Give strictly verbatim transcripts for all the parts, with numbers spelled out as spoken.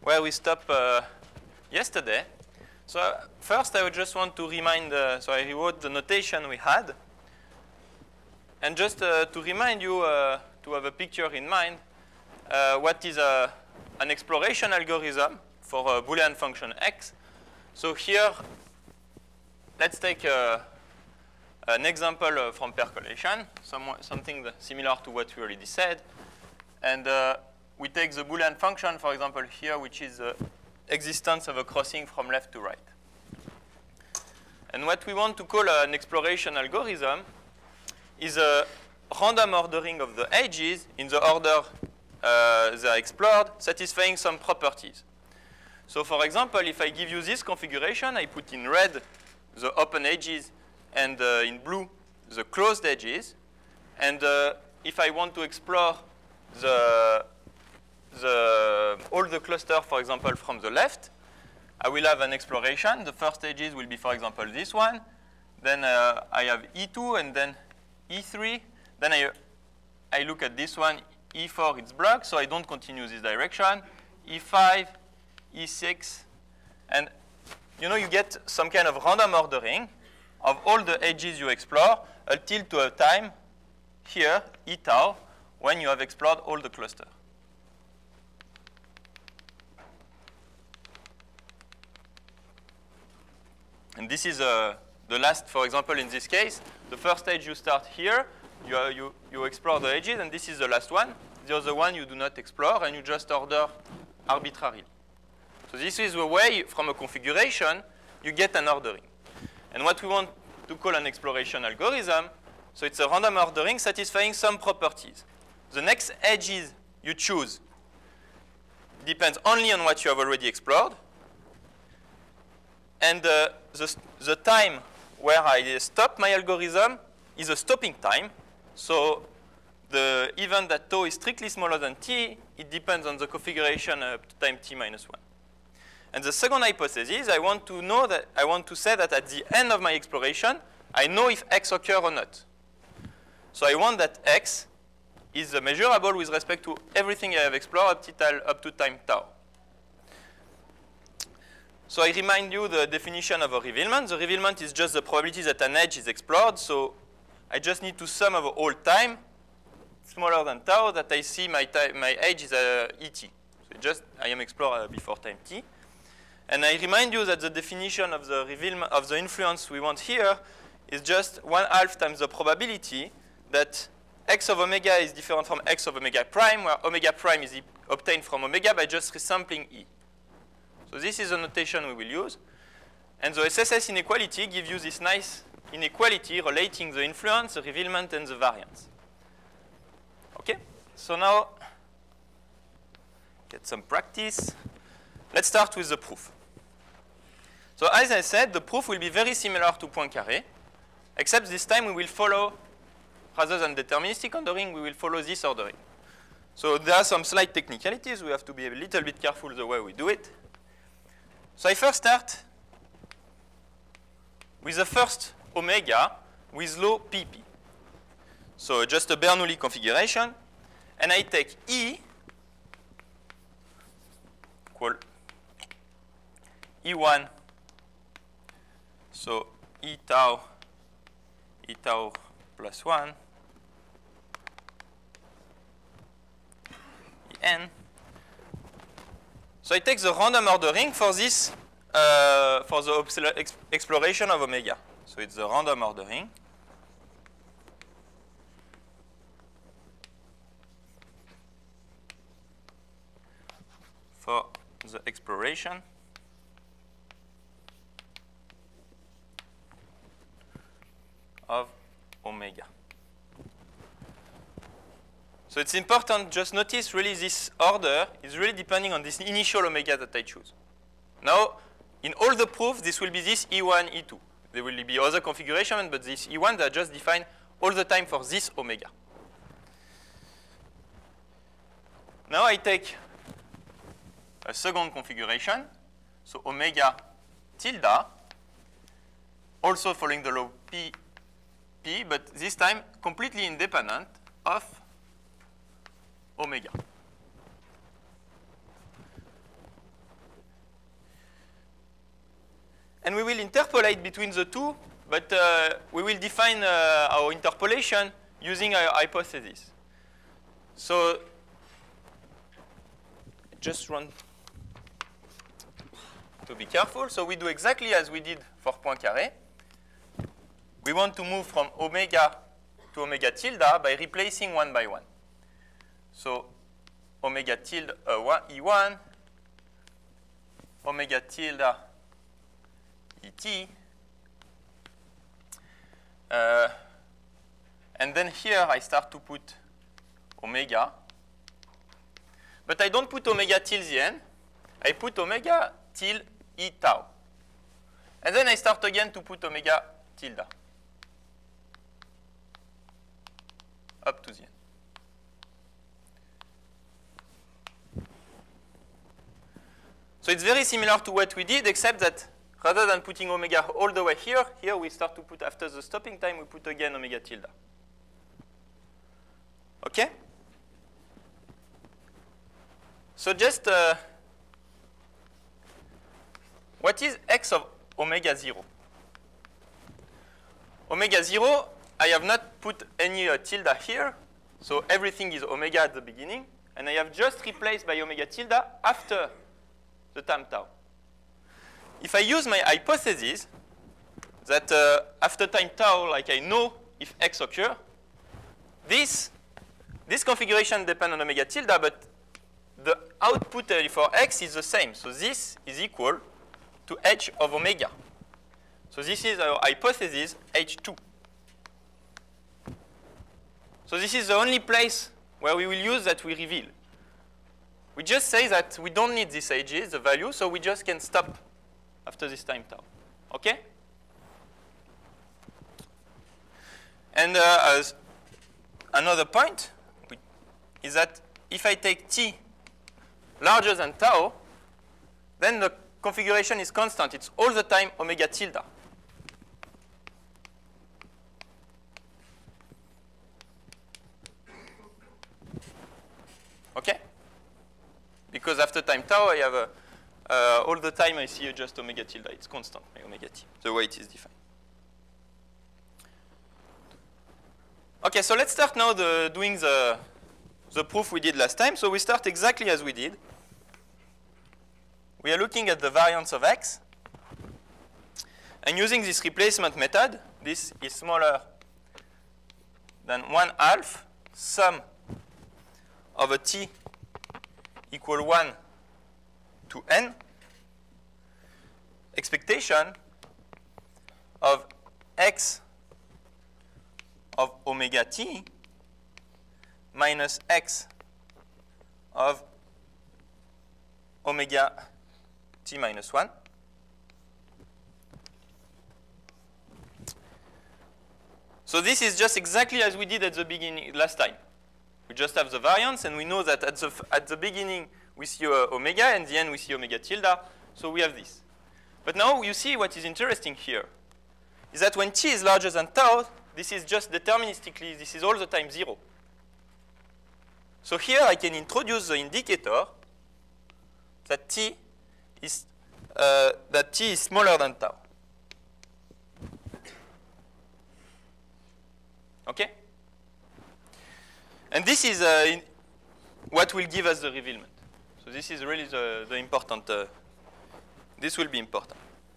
where we stopped uh, yesterday. So uh, first, I would just want to remind, uh, so I rewrote the notation we had. And just uh, to remind you, uh, to have a picture in mind, uh, what is a, an exploration algorithm for a Boolean function x. So here, let's take uh, an example uh, from percolation, some, something similar to what we already said. And uh, we take the Boolean function, for example, here, which is the existence of a crossing from left to right. And what we want to call an exploration algorithm is a random ordering of the edges in the order uh, they are explored, satisfying some properties. So for example, if I give you this configuration, I put in red the open edges and uh, in blue the closed edges. And uh, if I want to explore the, the, all the cluster, for example, from the left, I will have an exploration. The first edges will be, for example, this one. Then uh, I have E two and then E three. Then I, I look at this one, E four, it's blocked, so I don't continue this direction. E five, E six, and you know, you get some kind of random ordering of all the edges you explore until to a time here, E tau, when you have explored all the cluster. And this is uh, the last, for example, in this case, the first edge you start here, you, uh, you, you explore the edges, and this is the last one. The other one you do not explore, and you just order arbitrarily. So this is the way, from a configuration, you get an ordering. And what we want to call an exploration algorithm, so it's a random ordering satisfying some properties. The next edges you choose depends only on what you have already explored. And uh, the, the time where I stop my algorithm is a stopping time. So the event that tau is strictly smaller than t, it depends on the configuration up to time t minus one. And the second hypothesis, I want to know that I want to say that at the end of my exploration, I know if x occurs or not. So I want that x is measurable with respect to everything I have explored up to, up to time tau. So I remind you the definition of a revealment. The revealment is just the probability that an edge is explored. So I just need to sum over all time smaller than tau that I see my, my edge is uh, Et. So just I am explored before time t. And I remind you that the definition of the revealment of the influence we want here is just one half times the probability that x of omega is different from x of omega prime, where omega prime is obtained from omega by just resampling E. So this is the notation we will use. And the S S S inequality gives you this nice inequality relating the influence, the revealment, and the variance. Okay? So now, get some practice. Let's start with the proof. So as I said, the proof will be very similar to Poincaré, except this time we will follow, rather than deterministic ordering, we will follow this ordering. So there are some slight technicalities. We have to be a little bit careful the way we do it. So I first start with the first omega with low P P. So just a Bernoulli configuration. And I take E equal E one. So E tau, E tau plus one, E n. So I take the random ordering for this, uh, for the ex exploration of omega. So it's the random ordering. For the exploration of omega. So it's important, just notice really this order is really depending on this initial omega that I choose. Now, in all the proofs, this will be this E one, E two. There will be other configurations, but this E one, they are just defined all the time for this omega. Now I take a second configuration, so omega tilde, also following the law P, P, but this time completely independent of omega. And we will interpolate between the two, but uh, we will define uh, our interpolation using our hypothesis. So just run to be careful. So we do exactly as we did for Poincaré. We want to move from omega to omega tilde by replacing one by one. So omega tilde uh, E one, omega tilde E t. Uh, and then here I start to put omega. But I don't put omega till the end. I put omega till E tau. And then I start again to put omega tilde up to the end. So it's very similar to what we did, except that rather than putting omega all the way here, here we start to put, after the stopping time, we put again omega tilde. Okay? So just, uh, what is x of omega zero? Omega zero, I have not put any uh, tilde here, so everything is omega at the beginning, and I have just replaced by omega tilde after the time tau. If I use my hypothesis that uh, after time tau, like I know if x occur, this, this configuration depends on omega tilde, but the output uh, for x is the same. So this is equal to h of omega. So this is our hypothesis H two. So this is the only place where we will use that we reveal. We just say that we don't need these h's, the value, so we just can stop after this time tau. Okay? And uh, as another point is that if I take t larger than tau, then the configuration is constant. It's all the time omega tilde. Okay? Because after time tau, I have a, uh, all the time I see just omega tilde. It's constant, my omega t, the way it is defined. Okay, so let's start now the, doing the, the proof we did last time. So we start exactly as we did. We are looking at the variance of x. And using this replacement method, this is smaller than one half sum of a t equal one to n, expectation of x of omega t minus x of omega t minus one. So this is just exactly as we did at the beginning last time. We just have the variance, and we know that at the, at the beginning we see uh, omega, and at the end we see omega tilde. So we have this. But now you see what is interesting here is that when t is larger than tau, this is just deterministically, this is all the time zero. So here I can introduce the indicator that t is uh, that t is smaller than tau. Okay? And this is uh, in what will give us the revealment. So this is really the, the important, uh, this will be important.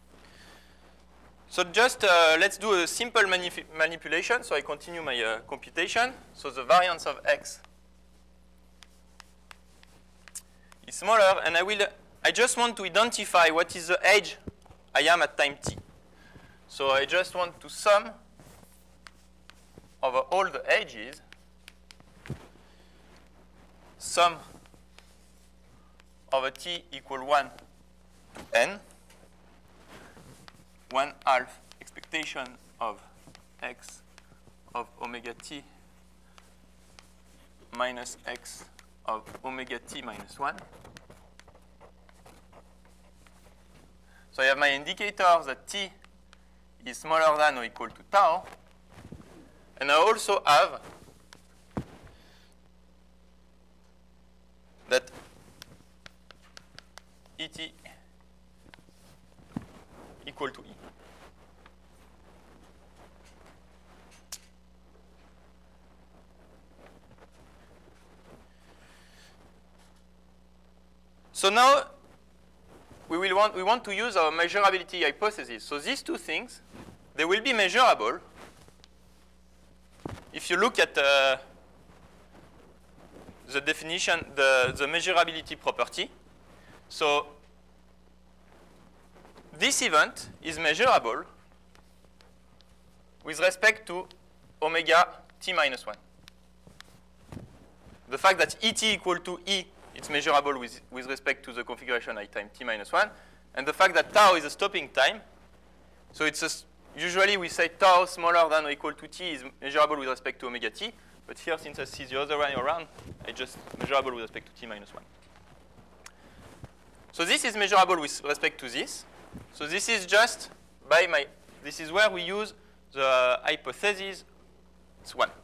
So just uh, let's do a simple manip manipulation. So I continue my uh, computation. So the variance of x is smaller, and I will, uh, I just want to identify what is the age I am at time t. So I just want to sum over all the ages, sum over t equal one to n, one half expectation of x of omega t minus x of omega t minus one. So I have my indicator that t is smaller than or equal to tau. And I also have that Et equal to E. So now we will want we want to use our measurability hypothesis. So these two things, they will be measurable if you look at uh, the definition, the, the measurability property. So this event is measurable with respect to omega t minus one. The fact that Et equal to E, it's measurable with, with respect to the configuration at time t minus one. And the fact that tau is a stopping time, so it's a, usually we say tau smaller than or equal to t is measurable with respect to omega t. But here, since I see the other way around, I just measurable with respect to t minus one. So this is measurable with respect to this. So this is just by my, this is where we use the hypothesis, it's one.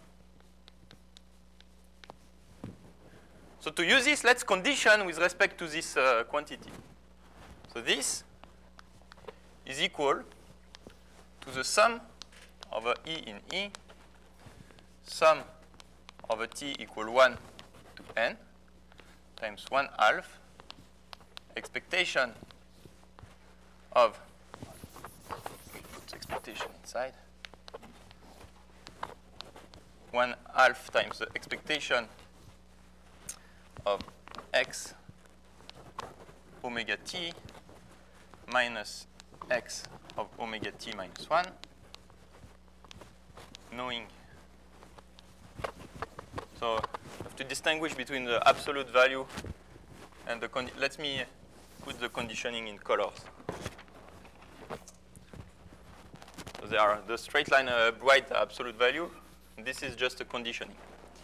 So to use this, let's condition with respect to this uh, quantity. So this is equal to the sum over E in E, sum over t equal one to n times one half expectation of, put expectation inside, one half times the expectation of x omega t minus x of omega t minus one, knowing. So I have to distinguish between the absolute value and the condi let me put the conditioning in colors. So they are the straight line uh, bright absolute value, and this is just a conditioning.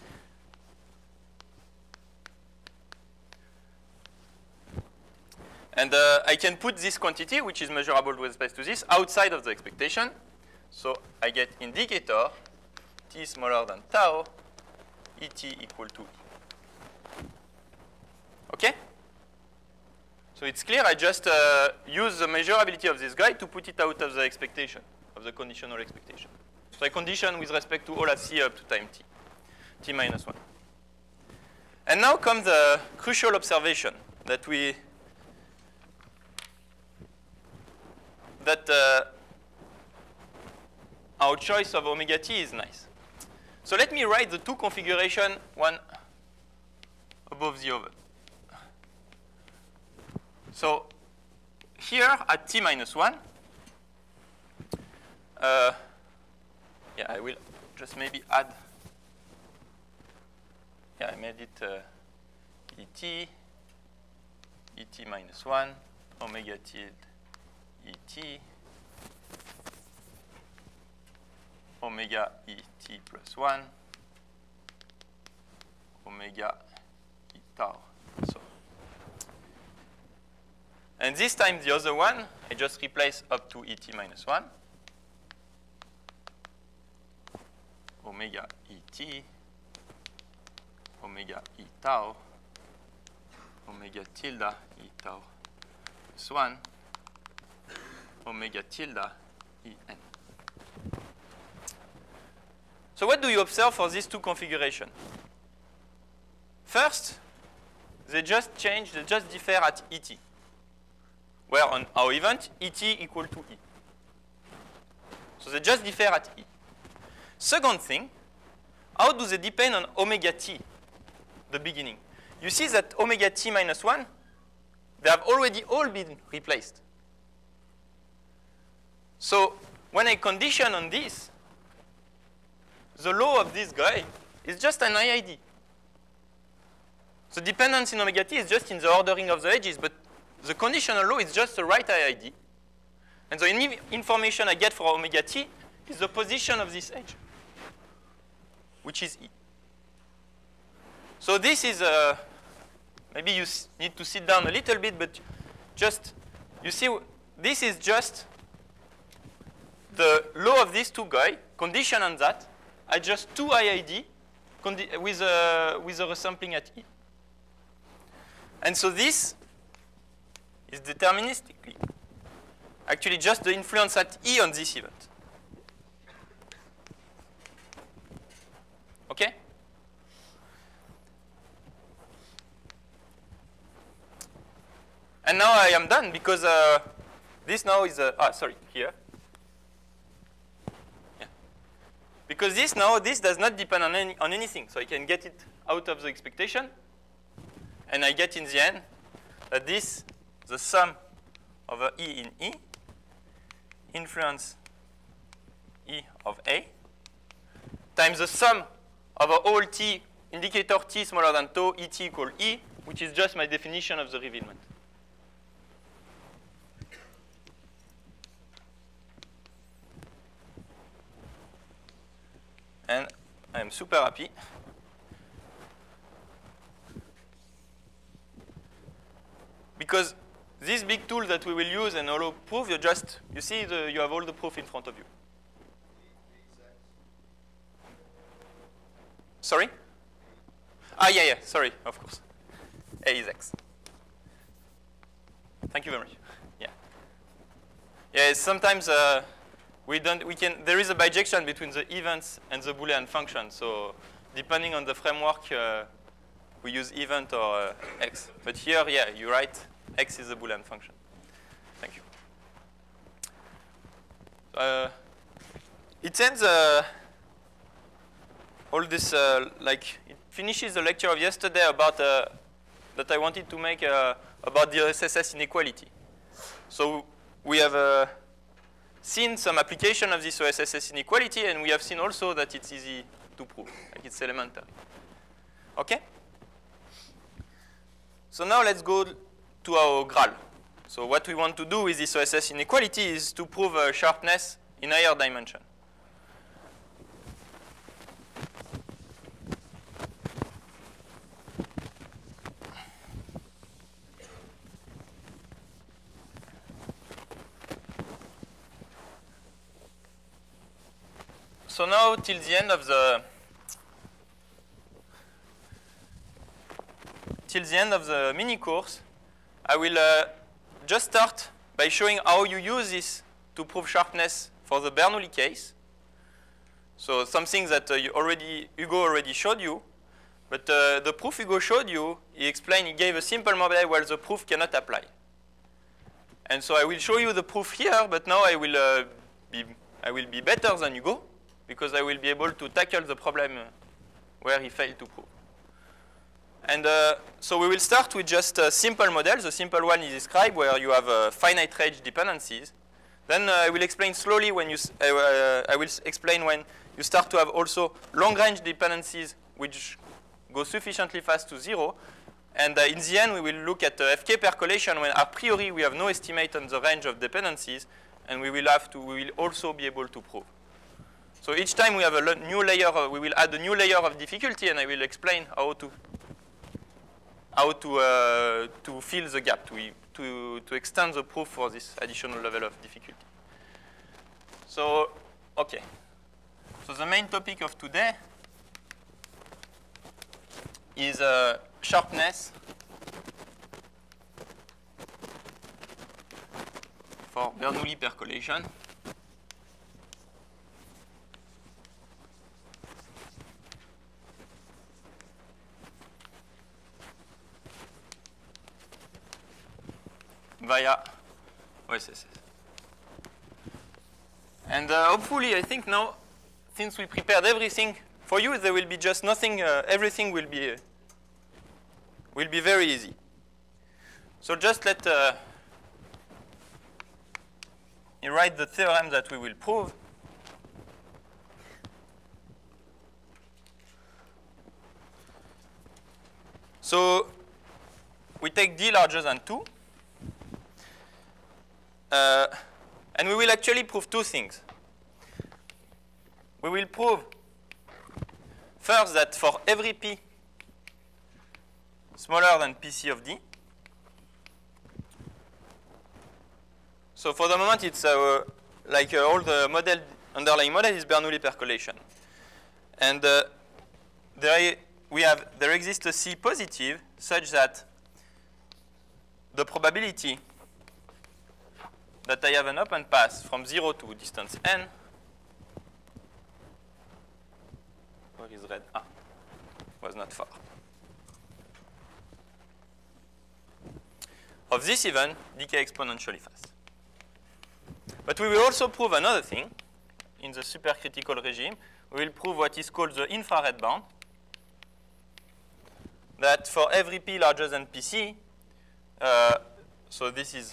And uh, I can put this quantity, which is measurable with respect to this, outside of the expectation. So I get indicator t smaller than tau, Et equal to E. Okay? So it's clear. I just uh, use the measurability of this guy to put it out of the expectation, of the conditional expectation. So I condition with respect to all of C up to time t, t minus one. And now comes the crucial observation that we, that uh, our choice of omega t is nice. So let me write the two configuration, one above the other. So here at t minus one, uh, yeah, I will just maybe add, yeah, I made it uh, Et, Et minus one, omega tilde Et, omega Et plus one, omega E tau. So, and this time the other one, I just replace up to Et minus one, omega Et, omega E tau, omega tilde E tau plus one, omega tilde E n. So what do you observe for these two configurations? First, they just change, they just differ at Et, where on our event, Et equal to E. So they just differ at E. Second thing, how do they depend on omega t, the beginning? You see that omega t minus one, they have already all been replaced. So when I condition on this, the law of this guy is just an I I D. The dependence in omega t is just in the ordering of the edges, but the conditional law is just the right I I D. And the information I get for omega t is the position of this edge, which is E. So this is, uh, maybe you need to sit down a little bit, but just, you see, this is just the law of these two guys, condition on that, I just two I I D with a, with a resampling at E. And so this is deterministically actually just the influence at E on this event. Okay? And now I am done because uh, this now is, uh, ah, sorry, here. Yeah. Because this now, this does not depend on, any, on anything. So I can get it out of the expectation. And I get in the end that this, the sum over E in E, influence E of A, times the sum over all T, indicator T smaller than tau, E T equal E, which is just my definition of the revealment. And I am super happy. Because this big tool that we will use and all proof, you just, you see, the, you have all the proof in front of you. Sorry? Ah, yeah, yeah, sorry, of course. A is X. Thank you very much. Yeah. Yeah, sometimes uh, we don't, we can, there is a bijection between the events and the Boolean function. So depending on the framework, uh, we use event or uh, X. But here, yeah, you're right. X is a Boolean function. Thank you. Uh, it ends uh, all this, uh, like, it finishes the lecture of yesterday about uh, that I wanted to make uh, about the O S S inequality. So we have uh, seen some application of this O S S inequality, and we have seen also that it's easy to prove, like it's elementary. Okay? So now let's go to our Graal. So what we want to do with this O S S inequality is to prove uh, sharpness in higher dimension. So now till the end of the till the end of the mini course, I will uh, just start by showing how you use this to prove sharpness for the Bernoulli case. So something that uh, you already Hugo already showed you, but uh, the proof Hugo showed you, he explained, he gave a simple model where the proof cannot apply. And so I will show you the proof here, but now I will uh, be I will be better than Hugo, because I will be able to tackle the problem where he failed to prove. And uh, so we will start with just a simple model. The simple one is described where you have uh, finite range dependencies. Then uh, I will explain slowly when you, uh, I will explain when you start to have also long range dependencies which go sufficiently fast to zero. And uh, in the end, we will look at uh, F K percolation when a priori we have no estimate on the range of dependencies, and we will have to, we will also be able to prove. So each time we have a new layer, uh, we will add a new layer of difficulty, and I will explain how to how to uh, to fill the gap, to to to extend the proof for this additional level of difficulty. So okay. So the main topic of today is uh, sharpness for Bernoulli percolation. Via O S S. And uh, hopefully, I think now, since we prepared everything for you, there will be just nothing. Uh, everything will be uh, will be very easy. So just let uh, me write the theorem that we will prove. So we take D larger than two. Uh, and we will actually prove two things. We will prove first that for every P smaller than P C of D, so for the moment it's uh, like uh, all the model, underlying model is Bernoulli percolation. And uh, there, we have, there exists a C positive such that the probability that I have an open path from zero to distance n. Where is red? Ah, was not far. Of this event, decay exponentially fast. But we will also prove another thing. In the supercritical regime, we will prove what is called the infrared bound. That for every p larger than pc, uh, so this is,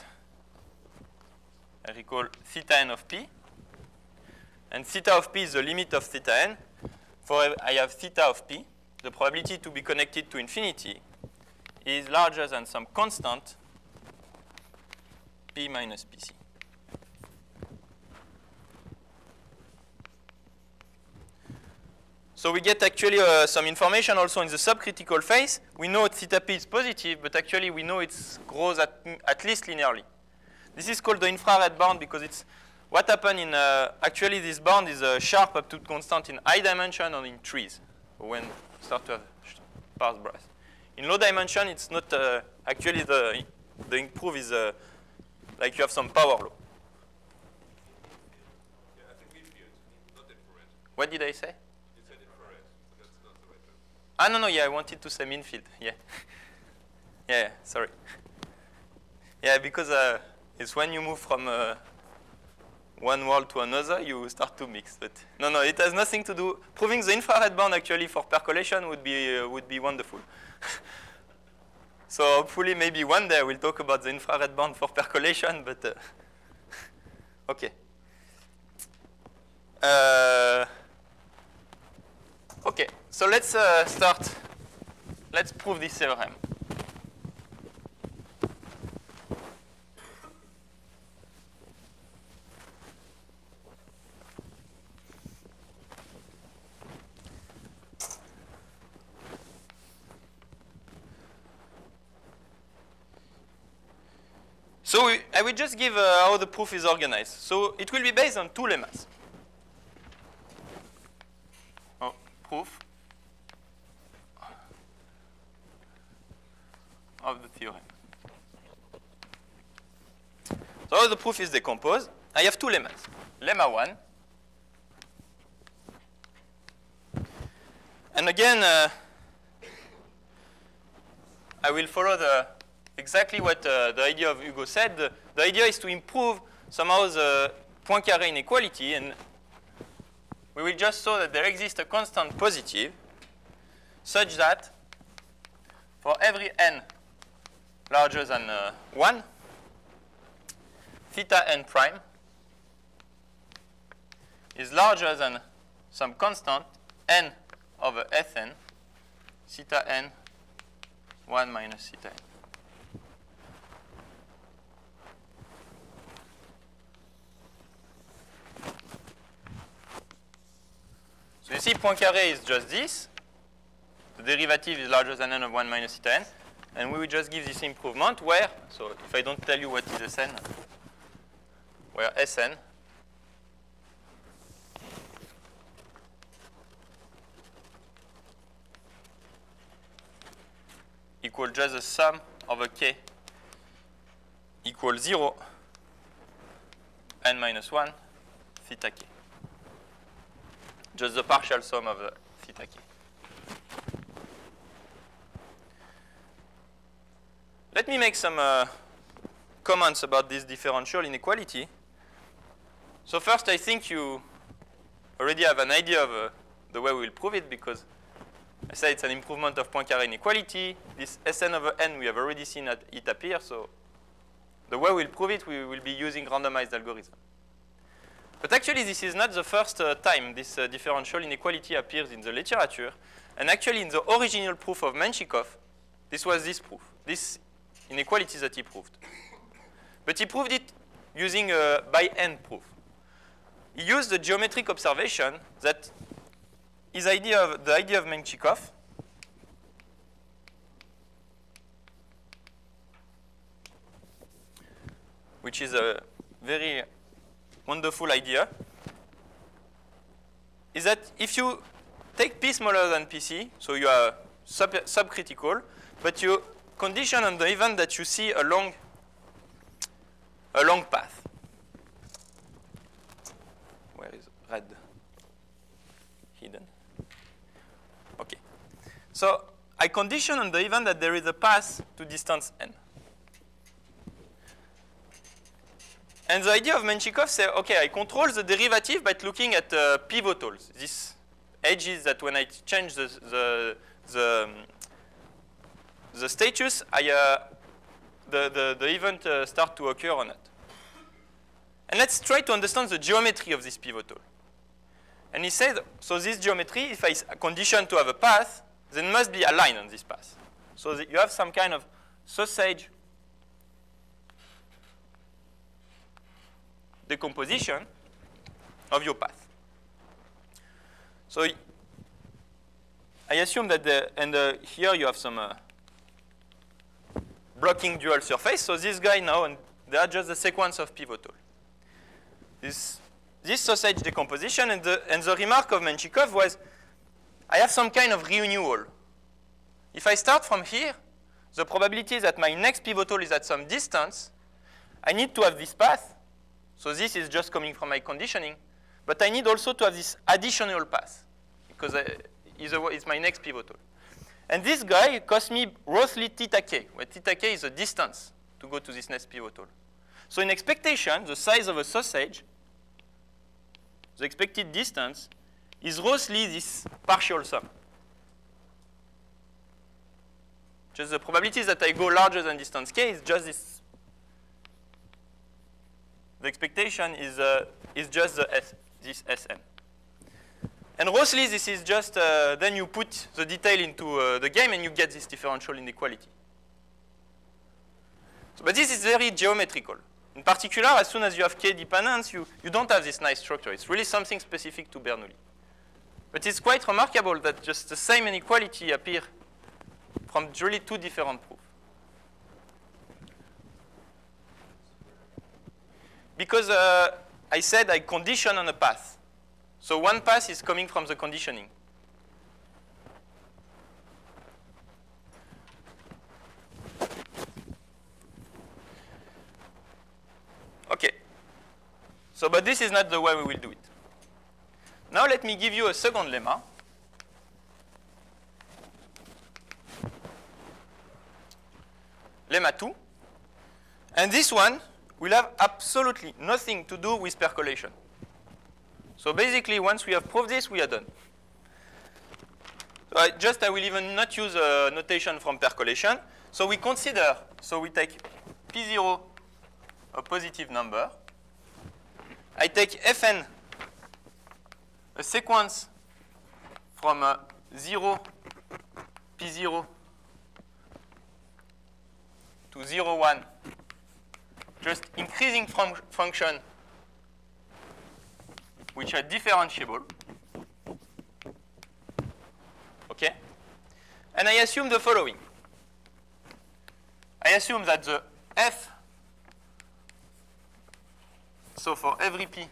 I recall, theta n of p. And theta of p is the limit of theta n. For I have theta of p, the probability to be connected to infinity is larger than some constant p minus pc. So we get actually uh, some information also in the subcritical phase. We know theta p is positive, but actually we know it grows at, at least linearly. This is called the infrared bound because it's what happened in, uh, actually this bound is uh, sharp up to constant in high dimension or in trees when you start to have sparse brass. In low dimension, it's not, uh, actually the, the improve is uh, like you have some power law. Yeah, I think we field, not infrared. What did I say? That's Ah, no, no, yeah, I wanted to say mean field, yeah. yeah, yeah, sorry. Yeah, because uh, it's when you move from uh, one world to another, you start to mix. But no, no, it has nothing to do. Proving the infrared band actually for percolation would be, uh, would be wonderful. So hopefully maybe one day we'll talk about the infrared band for percolation, but uh, okay. Uh, Okay, so let's uh, start. Let's prove this theorem. So we, I will just give uh, how the proof is organized. So it will be based on two lemmas. Proof of the theorem. So how the proof is decomposed, I have two lemmas. Lemma one, and again, uh, I will follow the exactly what uh, the idea of Hugo said. The, the idea is to improve somehow the Poincaré inequality, and we will just show that there exists a constant positive such that for every n larger than uh, one, theta n prime is larger than some constant n over Sn, theta n one minus theta n. So you see Poincaré is just this. The derivative is larger than n of one minus theta n. And we will just give this improvement where, so if I don't tell you what is Sn, where Sn equals just the sum over k equals zero, n minus one, theta k. Just the partial sum of uh, theta k. Let me make some uh, comments about this differential inequality. So first, I think you already have an idea of uh, the way we will prove it, because I said it's an improvement of Poincaré inequality. This Sn over n, we have already seen that it appears. So the way we'll prove it, we will be using randomized algorithm. But actually, this is not the first uh, time this uh, differential inequality appears in the literature. And actually, in the original proof of Menshikov, this was this proof, this inequality that he proved. But he proved it using a by n proof. He used the geometric observation that his idea of the idea of Menshikov which is a very wonderful idea, is that if you take p smaller than pc, so you are sub subcritical, but you condition on the event that you see a long, a long path. red hidden. Okay. So I condition on the event that there is a path to distance n. And the idea of Menchikov says, okay, I control the derivative by looking at uh, pivotals. These edges that when I change the the the, um, the status, I uh, the the the event uh, start to occur on it. And let's try to understand the geometry of this pivotal. And he said, so this geometry, if I condition to have a path, then must be aligned on this path. So that you have some kind of sausage decomposition of your path. So I assume that the, and uh, here you have some uh, blocking dual surface. So this guy now, and they are just the sequence of pivotal. This, this sausage decomposition, and the, and the remark of Menchikov was, I have some kind of renewal. If I start from here, the probability that my next pivotal is at some distance, I need to have this path. So this is just coming from my conditioning. But I need also to have this additional path, because I, it's my next pivotal. And this guy costs me roughly theta k, where theta k is a distance to go to this next pivotal. So in expectation, the size of a sausage, the expected distance, is roughly this partial sum. Just the probability that I go larger than distance k is just this. The expectation is, uh, is just the S, this S M. And roughly, this is just, uh, then you put the detail into uh, the game and you get this differential inequality. So, but this is very geometrical. In particular, as soon as you have k dependence, you, you don't have this nice structure. It's really something specific to Bernoulli. But it's quite remarkable that just the same inequality appear from really two different proofs. Because uh, I said I condition on a path. So one path is coming from the conditioning. Okay. So, but this is not the way we will do it. Now let me give you a second lemma. Lemma two. And this one will have absolutely nothing to do with percolation. So basically, once we have proved this, we are done. So I just, I will even not use a notation from percolation. So we consider, so we take P zero, a positive number. I take Fn, a sequence from uh, zero, P zero, to zero, one, just increasing fun function which are differentiable. Okay? And I assume the following. I assume that the f, so for every p,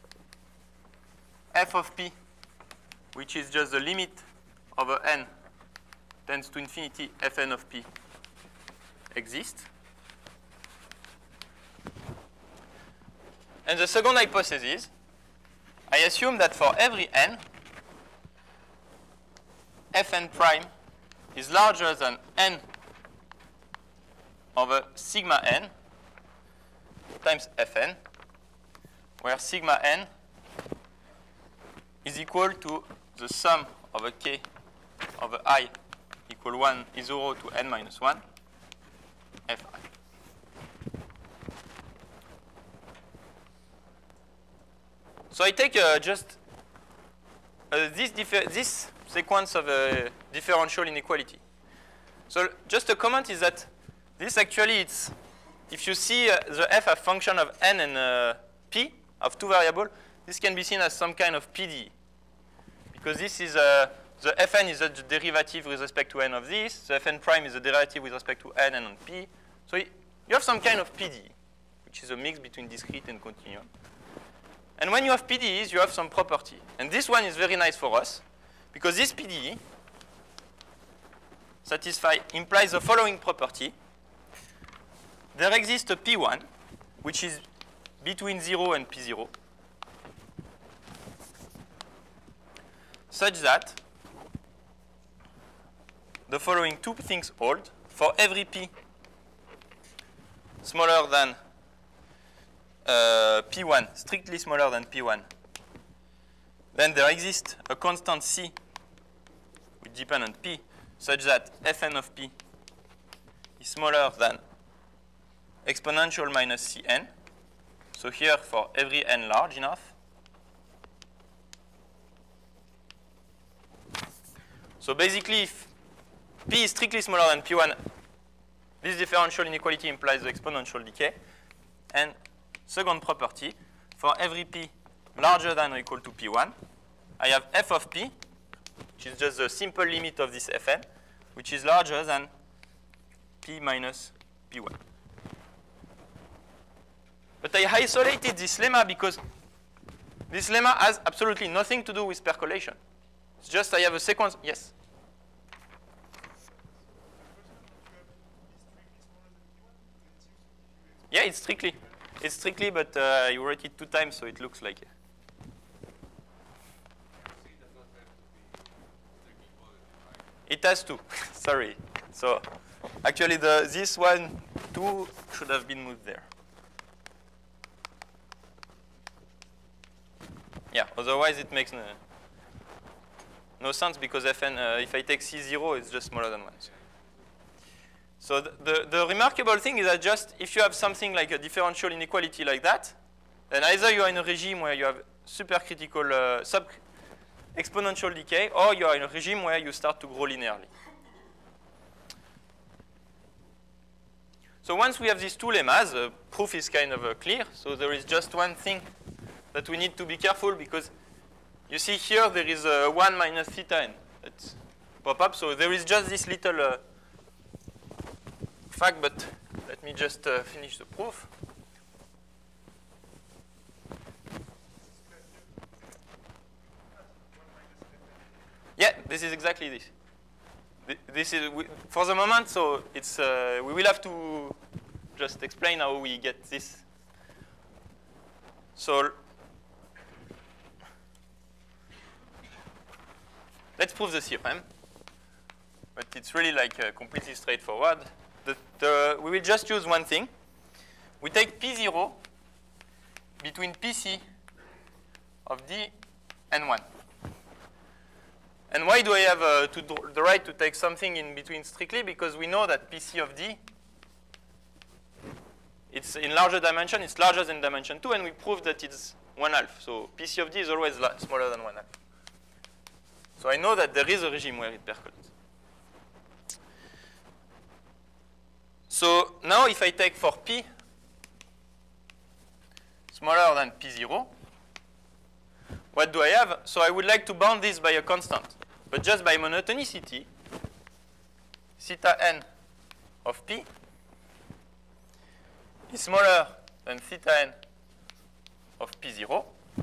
f of p, which is just the limit over n tends to infinity fn of p, exists. And the second hypothesis, I assume that for every n, Fn prime is larger than n over sigma n times Fn, where sigma n is equal to the sum of a k over I equal one is zero to n minus one, Fi. So I take uh, just uh, this, this sequence of uh, differential inequality. So just a comment is that this actually, it's, if you see uh, the f a function of n and uh, p of two variables, this can be seen as some kind of P D E. Because this is, uh, the Fn is the derivative with respect to n of this, the Fn prime is the derivative with respect to n and on p. So you have some kind of P D E, which is a mix between discrete and continuum. And when you have P D Es, you have some property. And this one is very nice for us, because this P D E satisfy, implies the following property. There exists a P one, which is between zero and P zero. such that the following two things hold. For every p smaller than uh, p one, strictly smaller than p one, then there exists a constant c with dependent p such that fn of p is smaller than exponential minus cn. So here for every n large enough. So basically, if p is strictly smaller than p one, this differential inequality implies the exponential decay. And second property, for every p larger than or equal to p one, I have f of p, which is just the simple limit of this fn, which is larger than p minus p one. But I isolated this lemma because this lemma has absolutely nothing to do with percolation. It's just I have a sequence. Yes? Yeah, it's strictly. It's strictly, but uh, you wrote it two times, so it looks like it. It has to. Sorry. So actually, the this one, two should have been moved there. Yeah, otherwise it makes no, no sense because fn, uh, if I take c zero, it's just smaller than one. So. So the, the, the remarkable thing is that just if you have something like a differential inequality like that, then either you are in a regime where you have supercritical uh, sub exponential decay, or you are in a regime where you start to grow linearly. So once we have these two lemmas, the proof is kind of uh, clear. So there is just one thing that we need to be careful because you see here there is a one minus theta n that pop up. So there is just this little uh, fact, but let me just uh, finish the proof. Yeah, this is exactly this. This is we, for the moment. So it's uh, we will have to just explain how we get this. So let's prove the theorem, but it's really like uh, completely straightforward. The, the, we will just use one thing. We take P zero between P C of D and one. And why do I have uh, to do the right to take something in between strictly? Because we know that P C of D, it's in larger dimension, it's larger than dimension two, and we proved that it's one half. So P C of D is always smaller than one half. So I know that there is a regime where it percolates. So now if I take for P smaller than P zero, what do I have? So I would like to bound this by a constant, but just by monotonicity, theta n of P is smaller than theta n of P zero.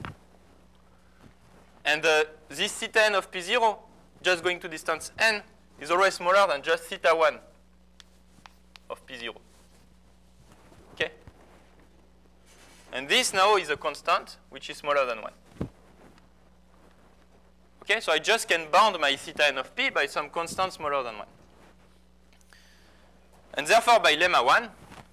And uh, this theta n of P zero, just going to distance n, is always smaller than just theta one of P zero. Okay? And this now is a constant, which is smaller than one. Okay, so I just can bound my theta n of P by some constant smaller than one. And therefore, by lemma one,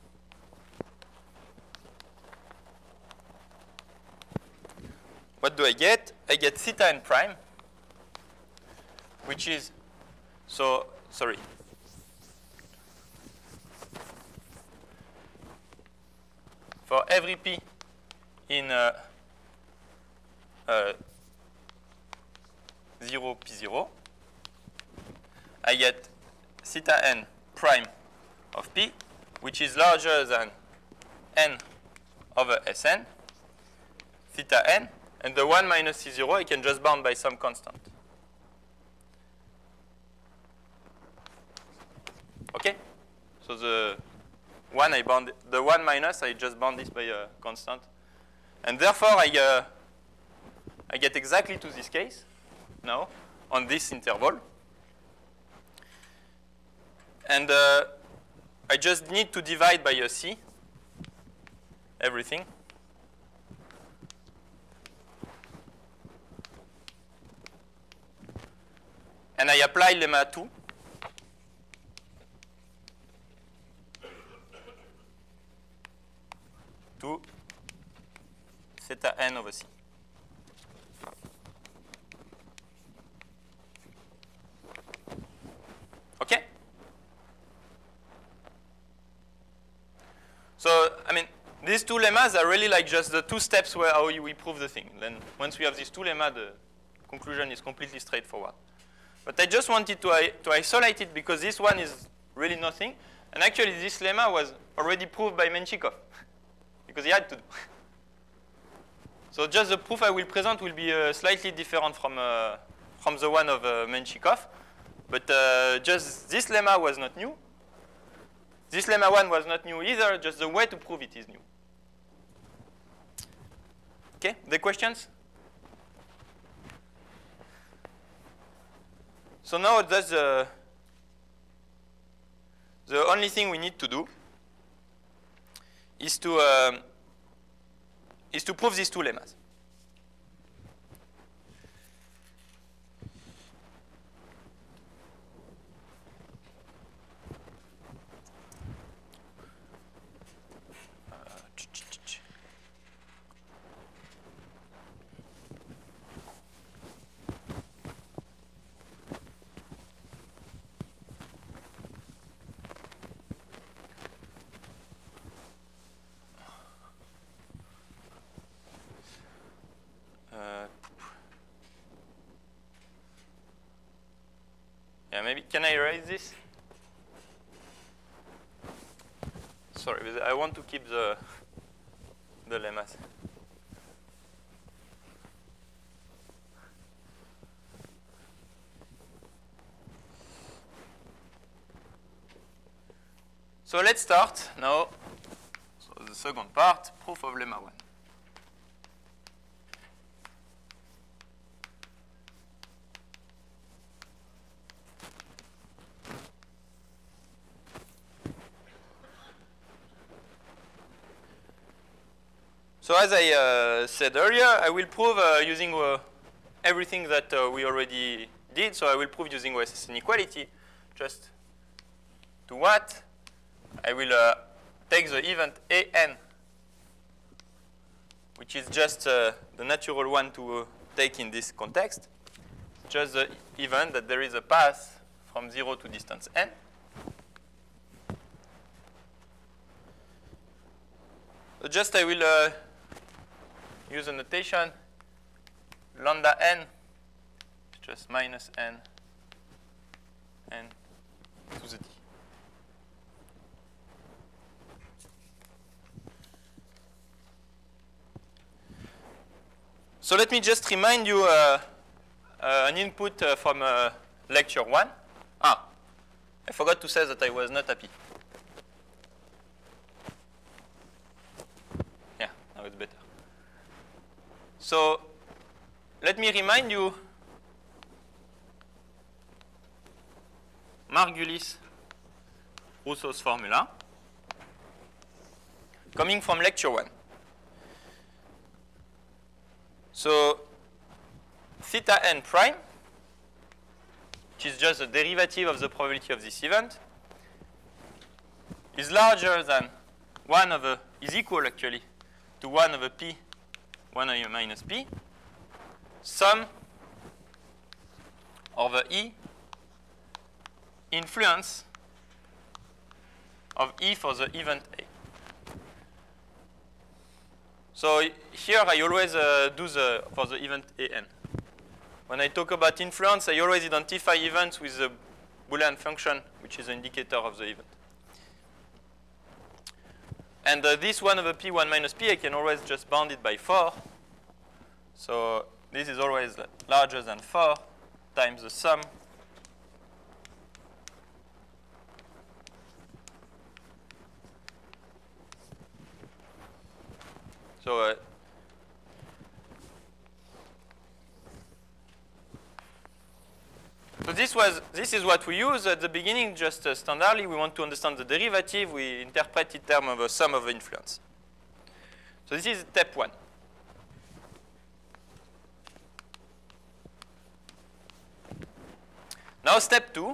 what do I get? I get theta n prime, which is, so, sorry. For every P in uh, uh, zero P zero, I get theta n prime of P, which is larger than n over Sn, theta n, and the one minus C zero I can just bound by some constant. Okay? So the one I bound, the one minus, I just bound this by a constant. And therefore, I, uh, I get exactly to this case now on this interval. And uh, I just need to divide by a C everything. and I apply lemma two to theta n over c. Okay? So, I mean, these two lemmas are really like just the two steps where how we prove the thing. Then once we have these two lemmas, the conclusion is completely straightforward. But I just wanted to, to isolate it because this one is really nothing. And actually, this lemma was already proved by Menshikov because he had to do. So just the proof I will present will be uh, slightly different from, uh, from the one of uh, Menshikov. But uh, just this lemma was not new. This lemma one was not new either, just the way to prove it is new. Okay, the questions? So now that's the, the only thing we need to do is to, um, is to prove these two lemmas. Yeah, maybe, can I erase this? Sorry, but I want to keep the, the lemmas. So let's start now. So the second part, proof of lemma one. So as I uh, said earlier, I will prove uh, using uh, everything that uh, we already did. So I will prove using O S S inequality. Just to what? I will uh, take the event A n, which is just uh, the natural one to uh, take in this context. Just the event that there is a path from zero to distance n. So just I will uh, use a notation lambda n, just minus n, n to the d. So let me just remind you uh, uh, an input uh, from uh, lecture one. Ah, I forgot to say that I was not happy. Yeah, now it's better. So let me remind you Margulis Rousseau's formula coming from lecture one. So theta n prime, which is just the derivative of the probability of this event, is larger than one over, is equal actually to one over p, one over minus p, sum over E influence of E for the event A. So here I always uh, do the, for the event A n. When I talk about influence, I always identify events with the Boolean function, which is an indicator of the event. And uh, this one over p, one minus p, I can always just bound it by four. So this is always larger than four times the sum So uh, so this was this is what we use at the beginning. Just uh, standardly, we want to understand the derivative. We interpret it in terms of a sum of influence. So this is step one. Now step two.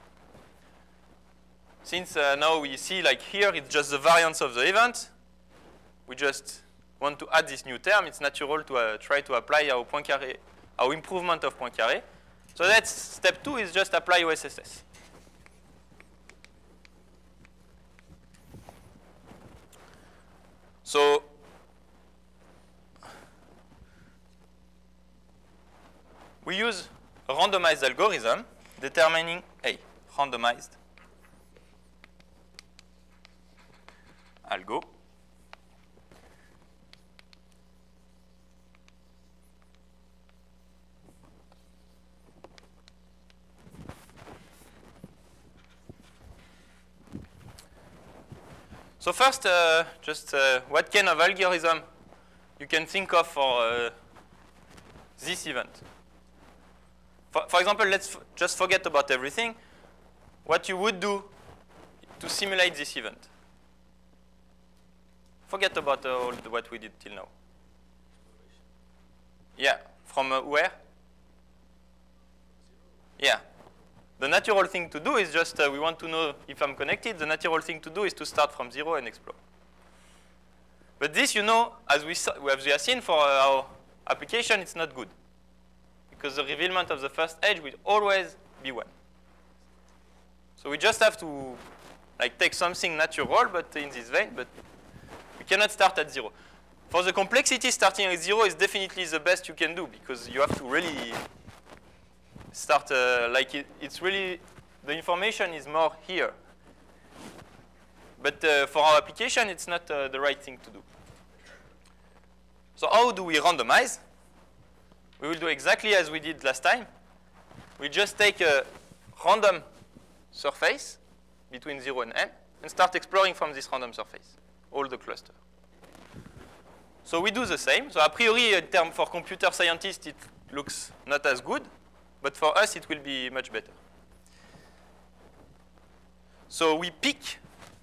Since uh, now we see like here it's just the variance of the event, we just want to add this new term. It's natural to uh, try to apply our Poincaré, our improvement of Poincaré. So that's step two is just apply O S S S. So we use a randomized algorithm determining a randomized algo So first, uh, just uh, what kind of algorithm you can think of for uh, this event. For, for example, let's f just forget about everything. What you would do to simulate this event. Forget about uh, all the, what we did till now. Yeah, from uh, where? Yeah. The natural thing to do is just, uh, we want to know if I'm connected. The natural thing to do is to start from zero and explore. But this, you know, as we, saw, as we have seen for uh, our application, it's not good. Because the revealment of the first edge will always be one. So we just have to like take something natural, but in this vein, but we cannot start at zero. For the complexity, starting at zero is definitely the best you can do, because you have to really start, uh, like it, it's really, the information is more here. But uh, for our application, it's not uh, the right thing to do. So how do we randomize? We will do exactly as we did last time. We just take a random surface between zero and n and start exploring from this random surface, all the cluster. So we do the same. So a priori, in term for computer scientists, it looks not as good. But for us, it will be much better. So we pick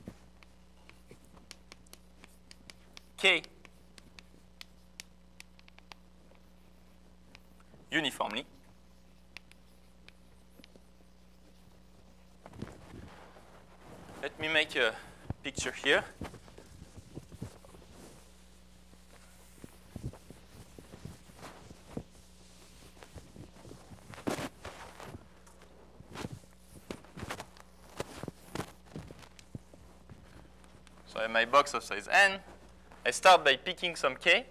K uniformly. Let me make a picture here. So I have my box of size n. I start by picking some k.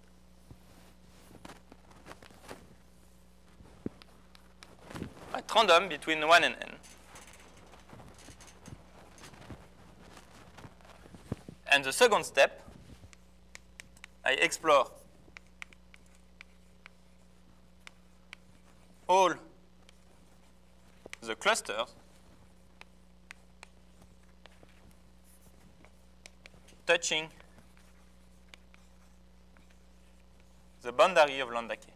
At random between one and n. And the second step, I explore all the clusters touching the boundary of lambda k.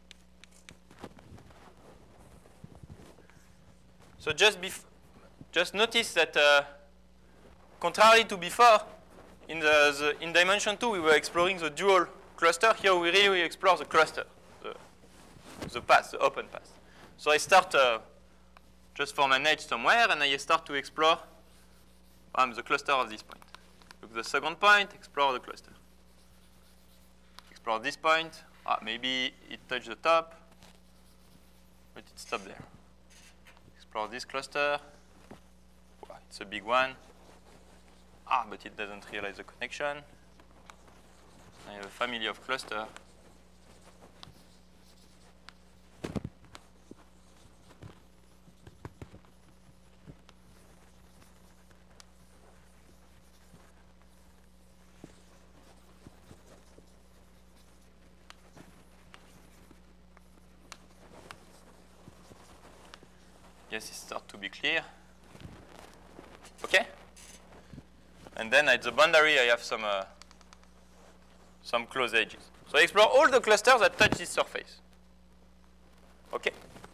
So just, just notice that uh, contrary to before, in, the, the, in dimension two, we were exploring the dual cluster. Here, we really explore the cluster, the, the path, the open path. So I start uh, just from an edge somewhere, and I start to explore um, the cluster of this point. Look the second point, explore the cluster. Explore this point. Ah, maybe it touched the top, but it stopped there. Explore this cluster. Wow, it's a big one. Ah, but it doesn't realize the connection. I have a family of clusters. Yes, it starts to be clear. Okay? And then at the boundary, I have some, uh, some closed edges. So I explore all the clusters that touch this surface. Okay?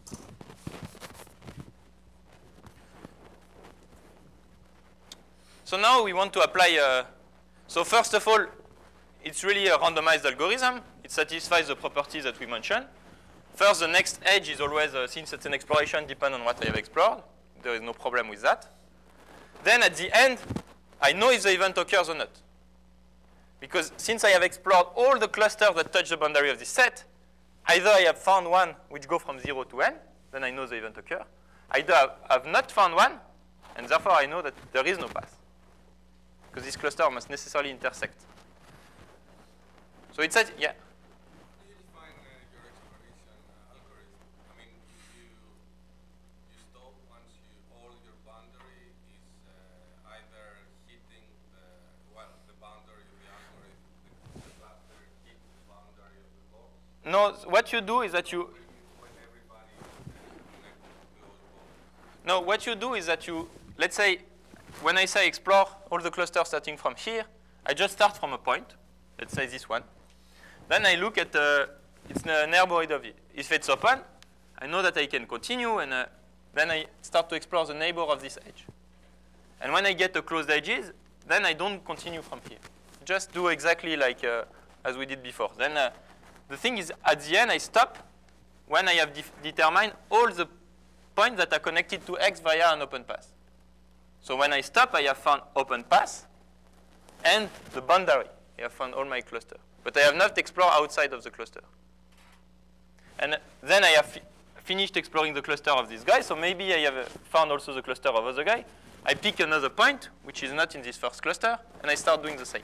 So now we want to apply, uh, so first of all, it's really a randomized algorithm. It satisfies the properties that we mentioned. First, the next edge is always, uh, since it's an exploration, depend on what I have explored. There is no problem with that. Then at the end, I know if the event occurs or not. Because since I have explored all the clusters that touch the boundary of this set, either I have found one which go from zero to n, then I know the event occurs. Either I have not found one, and therefore I know that there is no path. Because this cluster must necessarily intersect. So it says, yeah? How do you define uh, your exploration uh, algorithm? I mean, you, you stop once you, all your boundary is uh, either hitting the, well, the boundary of the algorithm, the, the cluster hit the boundary of the box. No, what you do is that you, When everybody is uh, connected to those boxes. no, what you do is that you, let's say, when I say explore all the clusters starting from here, I just start from a point. Let's say this one. Then I look at, uh, it's a neighborhood of it. If it's open, I know that I can continue, and uh, then I start to explore the neighbor of this edge. And when I get the closed edges, then I don't continue from here. Just do exactly like uh, as we did before. Then uh, the thing is, at the end, I stop when I have determined all the points that are connected to X via an open path. So when I stop, I have found open path and the boundary. I have found all my cluster. But I have not explored outside of the cluster. And then I have fi finished exploring the cluster of this guy. So maybe I have uh, found also the cluster of other guy. I pick another point, which is not in this first cluster, and I start doing the same.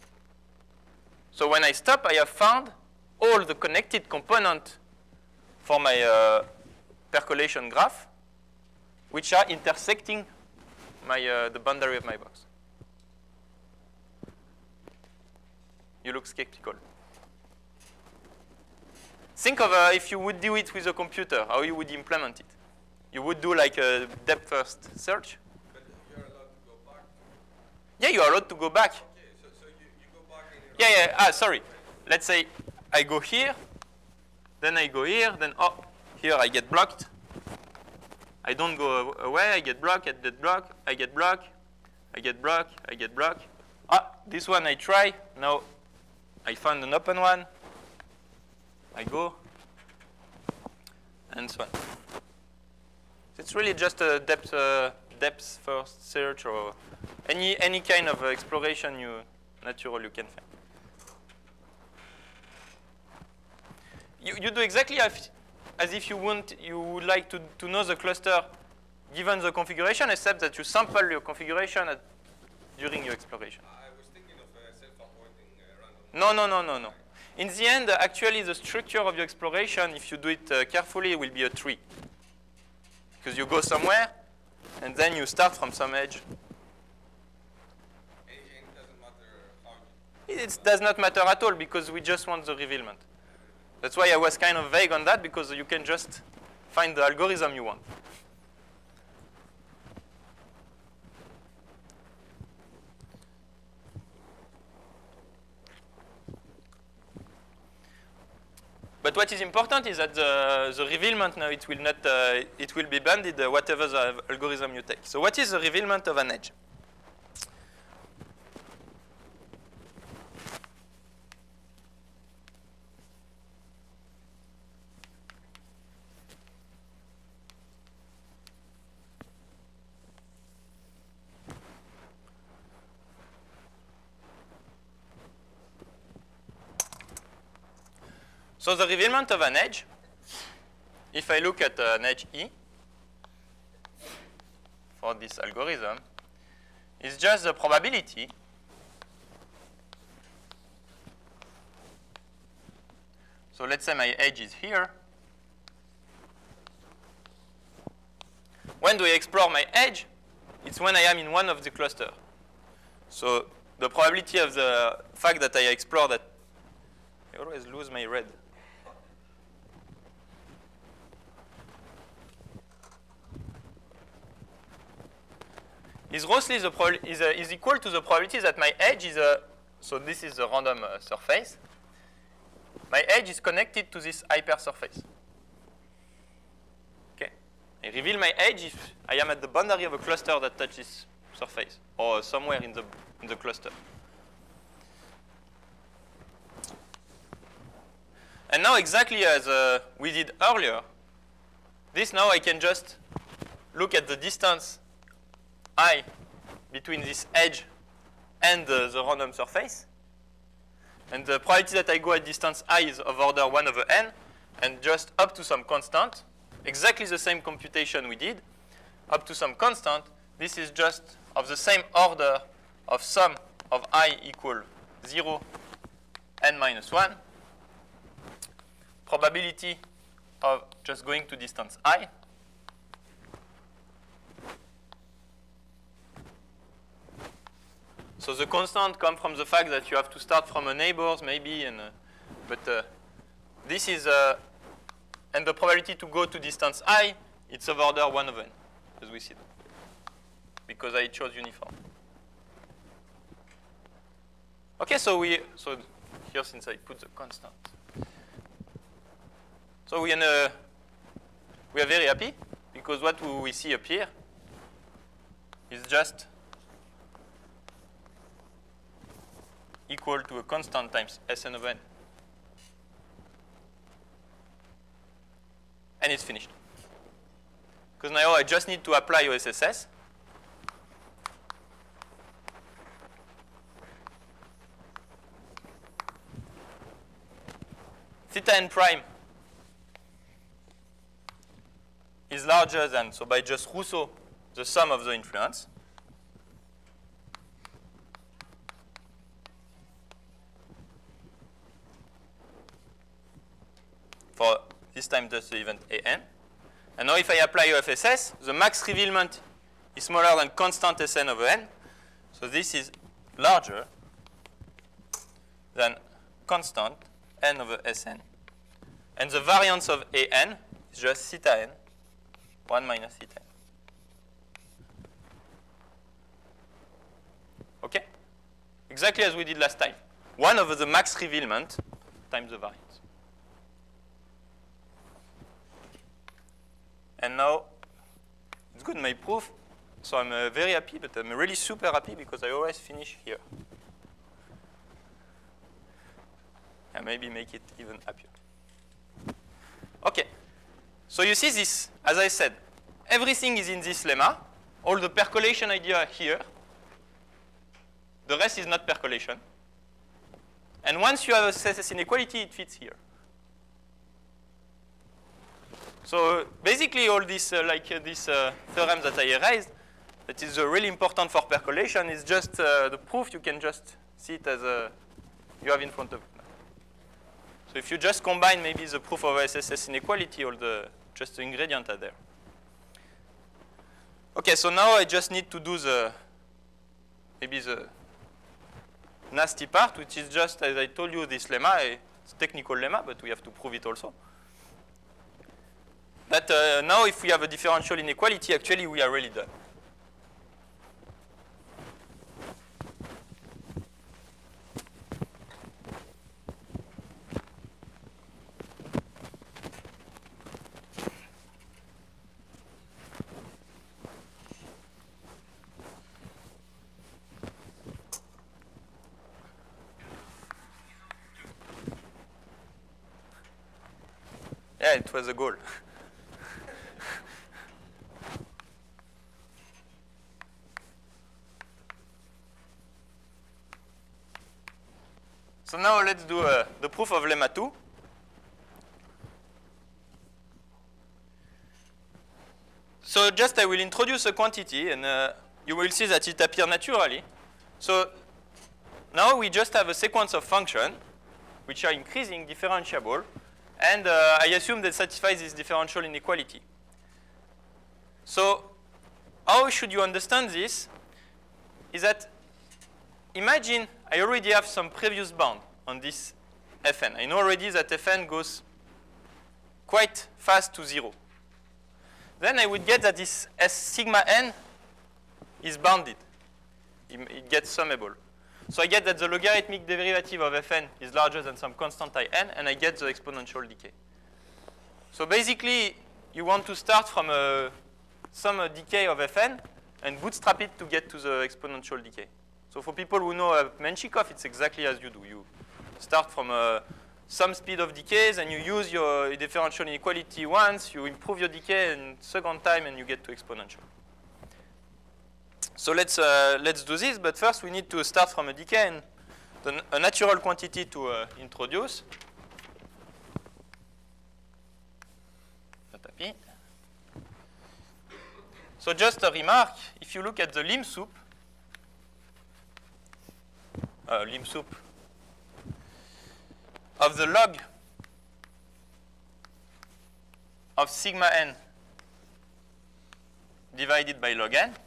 So when I stop, I have found all the connected components for my uh, percolation graph, which are intersecting my, uh, the boundary of my box. You look skeptical. Think of uh, if you would do it with a computer, how you would implement it. You would do like a depth-first search. But you're allowed to go back. Yeah, you are allowed to go back. Okay, so, so you, you go back and you're Yeah, yeah, ah, sorry. Let's say I go here, then I go here, then oh, here I get blocked. I don't go away, I get blocked, I get blocked, I get blocked, I get blocked, I get blocked. Ah, this one I try, now I found an open one. I go, and so on. It's really just a depth, uh, depth first search or any, any kind of uh, exploration you, natural you can find. You, you do exactly as, as if you want, you would like to, to know the cluster given the configuration, except that you sample your configuration at, during your exploration. I was thinking of uh, self-appointing uh, random. No, no, no, no, no. In the end, uh, actually, the structure of your exploration, if you do it uh, carefully, will be a tree. Because you go somewhere, and then you start from some edge. And it doesn't matter how you... It does not matter at all, because we just want the revealment. That's why I was kind of vague on that, because you can just find the algorithm you want. But what is important is that the, the revealment now it will not uh, it will be bounded uh, whatever the algorithm you take. So what is the revealment of an edge? So the revealment of an edge, if I look at an edge E for this algorithm, is just the probability so let's say my edge is here. When do I explore my edge? It's when I am in one of the cluster. So the probability of the fact that I explore that, I always lose my red. Is roughly the is, uh, is equal to the probability that my edge is a, so this is the random uh, surface. My edge is connected to this hypersurface. Okay, I reveal my edge if I am at the boundary of a cluster that touches surface, or somewhere in the in the cluster. And And now exactly as uh, we did earlier, this now I can just look at the distance I between this edge and uh, the random surface. And the probability that I go at distance I is of order one over n, and just up to some constant, exactly the same computation we did, up to some constant, this is just of the same order of sum of I equal zero, n minus one, probability of just going to distance I, so the constant comes from the fact that you have to start from a neighbors maybe, and uh, but uh, this is uh, and the probability to go to distance I, it's of order one over n, as we see, because I chose uniform. Okay, so we so here since I put the constant, so we uh, we are very happy because what we see up here is just equal to a constant times Sn of n. And it's finished. Because now I just need to apply O S S S. Theta n prime is larger than, so by just Rousseau, the sum of the influence. For this time just the event A n. And now if I apply O F S S, the max revealment is smaller than constant Sn over n. So this is larger than constant n over Sn. And the variance of A n is just theta n, one minus theta n. Okay? Exactly as we did last time. one over the max revealment times the variance. And now, it's good, my proof. So I'm uh, very happy, but I'm really super happy because I always finish here. And maybe make it even happier. OK. So you see this, as I said, everything is in this lemma. All the percolation idea are here. The rest is not percolation. And once you have a S S S inequality, it fits here. So basically, all this, uh, like uh, this uh, theorem that I erased, that is uh, really important for percolation, is just uh, the proof. You can just see it as a, you have in front of you. So if you just combine maybe the proof of S S S inequality, all the just the ingredient are there. Okay, so now I just need to do the maybe the nasty part, which is just, as I told you, this lemma. It's a technical lemma, but we have to prove it also. That uh, now if we have a differential inequality, actually we are really done. Yeah, it was a goal. So now let's do uh, the proof of lemma two. So just I will introduce a quantity, and uh, you will see that it appears naturally. So now we just have a sequence of functions which are increasing, differentiable, and uh, I assume that satisfies this differential inequality. So how should you understand this? Is that imagine I already have some previous bound on this Fn. I know already that Fn goes quite fast to zero. Then I would get that this S sigma n is bounded. It, it gets summable. So I get that the logarithmic derivative of Fn is larger than some constant I n, and I get the exponential decay. So basically, you want to start from a, some uh, decay of Fn and bootstrap it to get to the exponential decay. So for people who know uh, Menshikov, it's exactly as you do. You start from uh, some speed of decays, and you use your differential inequality once, you improve your decay, and second time, and you get to exponential. So let's, uh, let's do this, but first we need to start from a decay and the, a natural quantity to uh, introduce. So just a remark, if you look at the limb soup, uh, limb soup of the log of sigma n divided by log n,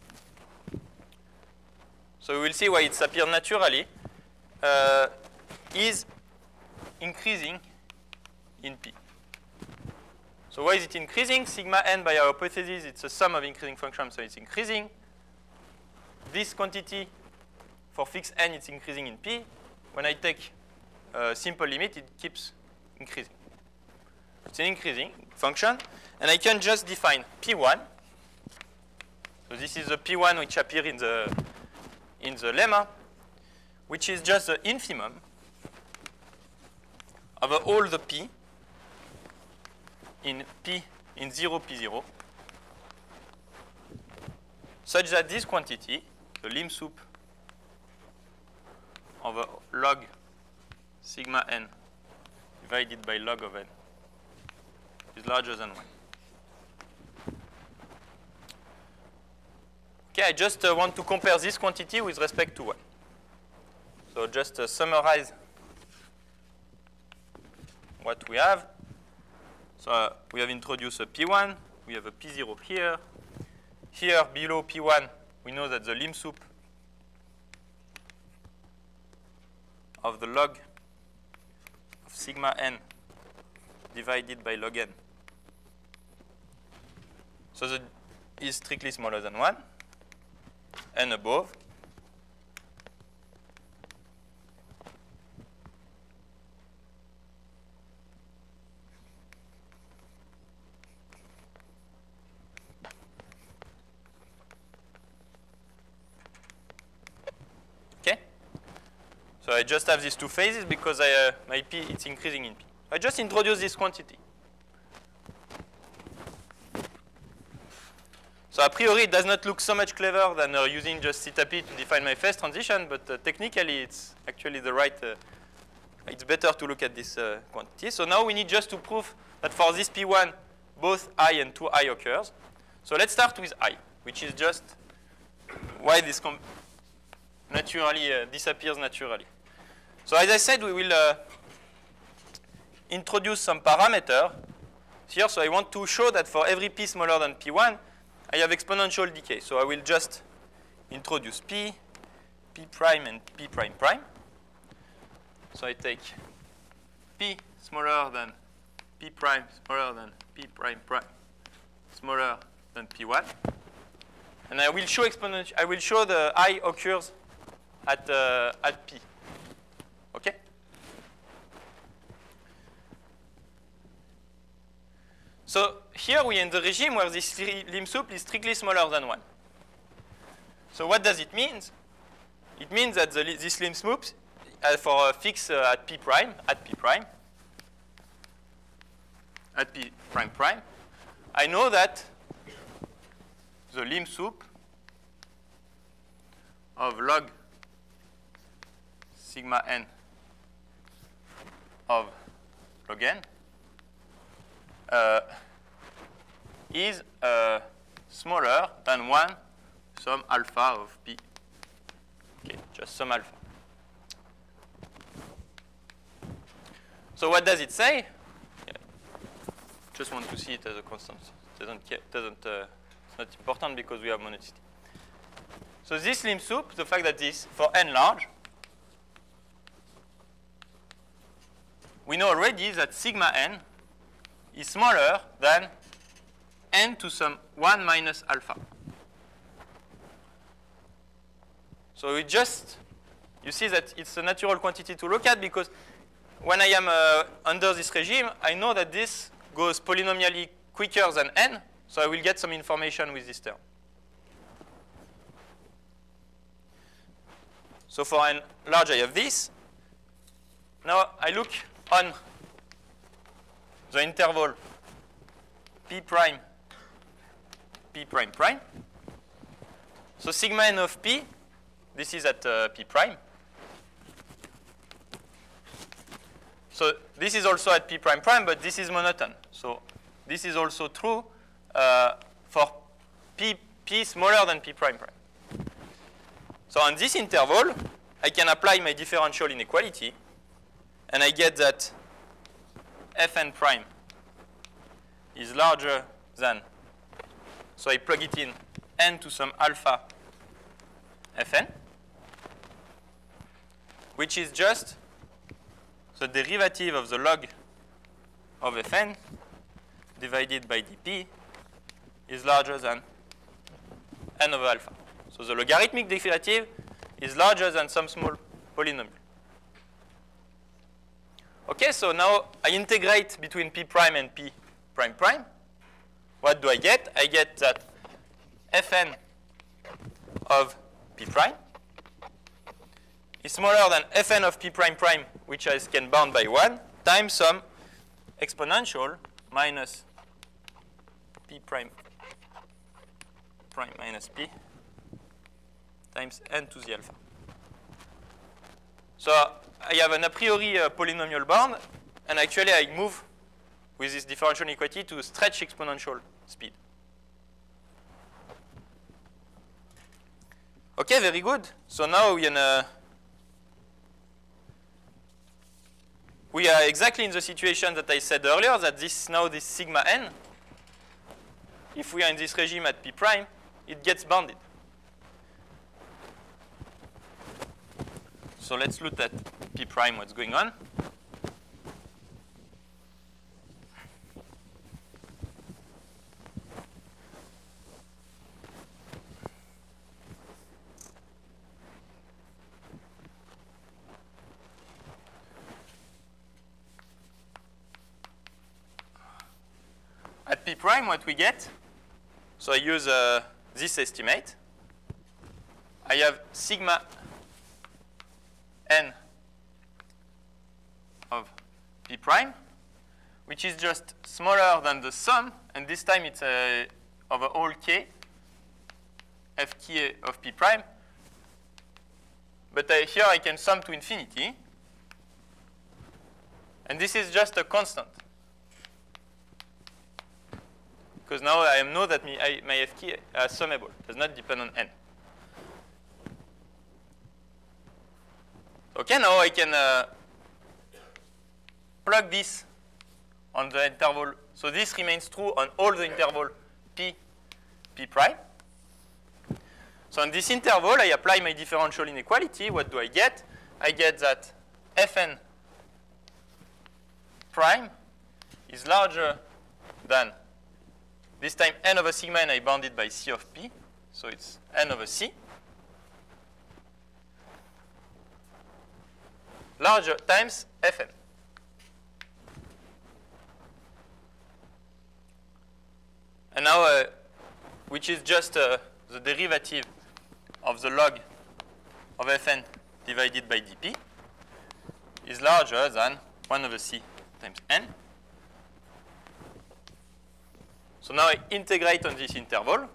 so we will see why it's appeared naturally, uh, is increasing in P. So why is it increasing? Sigma n, by our hypothesis, it's a sum of increasing functions, so it's increasing. This quantity for fixed n, it's increasing in P. When I take a simple limit, it keeps increasing. It's an increasing function. And I can just define P one. So this is the P one which appears in the, in the lemma, which is just the infimum of all the P in P in zero P zero, such that this quantity, the limb soup of a log sigma n divided by log of n, is larger than one. Okay, I just uh, want to compare this quantity with respect to one. So just uh, summarize what we have. So uh, we have introduced a P one, we have a P zero here. Here, below P one, we know that the limb soup of the log of sigma n divided by log n, so that is strictly smaller than one, and above, so I just have these two phases because I, uh, my P, it's increasing in P. I just introduce this quantity. So a priori, it does not look so much clever than uh, using just theta P to define my phase transition, but uh, technically it's actually the right, uh, it's better to look at this uh, quantity. So now we need just to prove that for this P one, both I and two I occurs. So let's start with I, which is just why this com naturally uh, disappears naturally. So as I said, we will uh, introduce some parameter here. So I want to show that for every P smaller than P one, I have exponential decay. So I will just introduce P, P prime, and P prime prime. So I take P smaller than P prime, smaller than P prime prime, smaller than P one. And I will show exponential, I will show the I occurs at, uh, at P. Okay? So here we are in the regime where this limb soup is strictly smaller than one. So what does it mean? It means that the, this limb soup uh, for a fix uh, at P prime, at P prime, at P prime prime, I know that the limb soup of log sigma n of log n uh, is uh, smaller than one some alpha of P. Okay, just some alpha. So what does it say? Yeah. Just want to see it as a constant. It doesn't, doesn't uh, it's not important because we have monotonicity. So this limb soup, the fact that this, for n large, we know already that sigma n is smaller than n to some one minus alpha. So we just, you see that it's a natural quantity to look at because when I am uh, under this regime, I know that this goes polynomially quicker than n, so I will get some information with this term. So for n large, I have this. Now I look on the interval p prime, p prime prime. So sigma n of p, this is at uh, p prime. So this is also at p prime prime, but this is monotone. So this is also true uh, for p, p smaller than p prime prime. So on this interval, I can apply my differential inequality, and I get that fn prime is larger than, so I plug it in n to some alpha fn, which is just the derivative of the log of fn divided by dp is larger than n over alpha. So the logarithmic derivative is larger than some small polynomial. Okay, so now I integrate between p prime and p prime prime. What do I get? I get that fn of p prime is smaller than fn of p prime prime, which I can bound by one, times some exponential minus p prime prime minus p times n to the alpha. So I have an a priori uh, polynomial bound, and actually I move with this differential inequality to stretch exponential speed. Okay, very good. So now we, uh, we are exactly in the situation that I said earlier, that this now this sigma n, if we are in this regime at p prime, it gets bounded. So let's look at p prime, what's going on. At p prime, what we get, so I use uh, this estimate. I have sigma n of p prime, which is just smaller than the sum, and this time it's uh, over all k, f k of p prime. But uh, here I can sum to infinity, and this is just a constant. Because now I know that my, I, my f k is summable, does not depend on n. Okay, now I can uh, plug this on the interval. So this remains true on all the interval p, p prime. So on this interval, I apply my differential inequality. What do I get? I get that fn prime is larger than, this time n over sigma n I bounded by c of p. So it's n over c. Larger times fn. And now, uh, which is just uh, the derivative of the log of fn divided by dp, is larger than one over c times n. So now I integrate on this interval,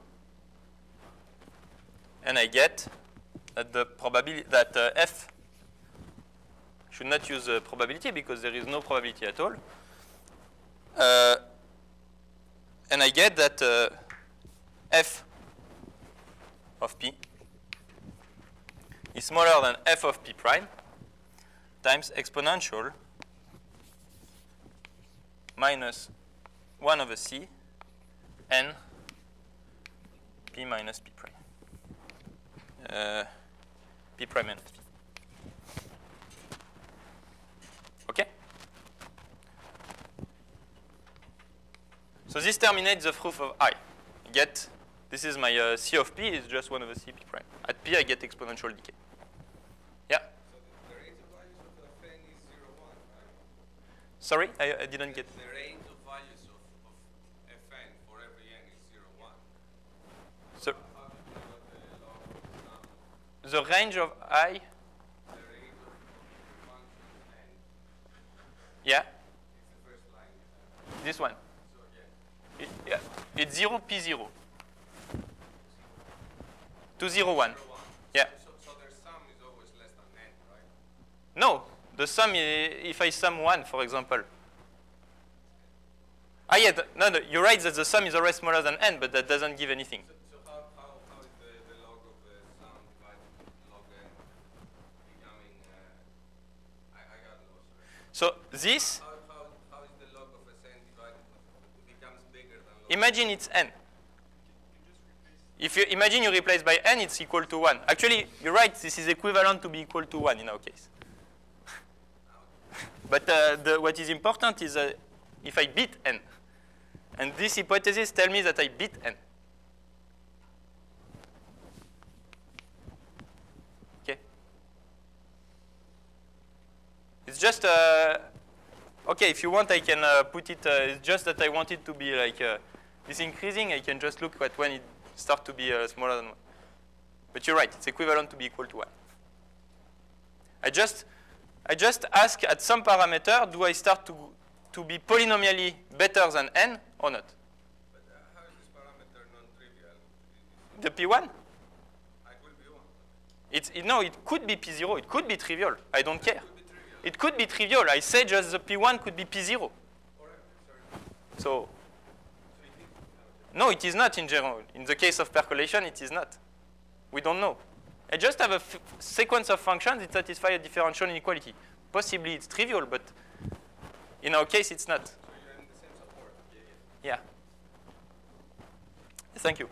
and I get that the probability that uh, f should not use uh, probability because there is no probability at all. Uh, and I get that uh, f of p is smaller than f of p prime times exponential minus one over c n p minus p prime. Uh, p prime minus p. Okay? So this terminates the proof of I. Get, this is my uh, c of p is just one over c p prime. At p, I get exponential decay. Yeah? So the, the range of values of the fn is zero, one, right? Sorry, I, I didn't get. The range of values of, of fn for every n is zero, one. So How do you know what the log of the the range of I, the range of, of the function n Yeah? It's the first line. This one. So yeah. It, yeah. It's zero, P zero. two zero one. Zero one. Yeah. So, so their sum is always less than n, right? No, the sum, i- if I sum one, for example. Ah, yeah, the, no, no, you're right that the sum is always smaller than n, but that doesn't give anything. So, so how, how, how is the, the log of the sum divided with log n becoming, uh, I, I got lost. So this, How, how, how is the log of Sn divided with, it becomes bigger than log? imagine it's n. If you imagine you replace by n, it's equal to one. Actually, you're right, this is equivalent to be equal to one in our case. But uh, the, what is important is uh, if I beat n. And this hypothesis tells me that I beat n. Okay? It's just, uh, okay, if you want, I can uh, put it, uh, it's just that I want it to be like, uh, this increasing, I can just look at when it starts to be uh, smaller than one. But you're right, it's equivalent to be equal to one. I just, I just ask at some parameter, do I start to, to be polynomially better than n or not? But uh, how is this parameter non-trivial? The P one? It will be one. It's, it, no, it could be P zero. It could be trivial. I don't care. It will be trivial. It could be trivial. I say just the P one could be P zero. All right, sorry. So, So it is. no, it is not in general. In the case of percolation, it is not. We don't know. I just have a f sequence of functions that satisfy a differential inequality. Possibly it's trivial, but in our case, it's not. So you're in the same support. Yeah, yeah. Yeah. Thank you.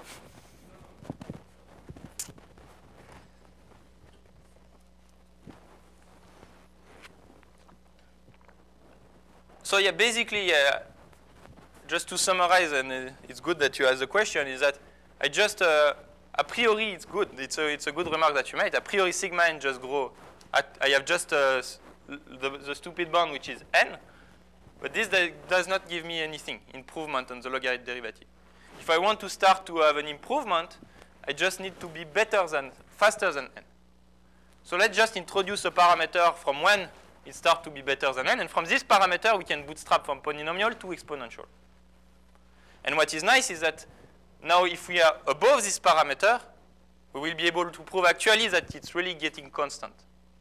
So yeah, basically, uh, just to summarize, and uh, it's good that you asked the question, is that I just, uh, a priori, it's good. It's a, it's a good remark that you made. A priori, sigma n just grow. At, I have just uh, the, the stupid bound, which is n. But this does not give me anything, improvement on the logarithm derivative. If I want to start to have an improvement, I just need to be better than, faster than n. So let's just introduce a parameter from when it starts to be better than n. And from this parameter, we can bootstrap from polynomial to exponential. And what is nice is that now if we are above this parameter, we will be able to prove actually that it's really getting constant.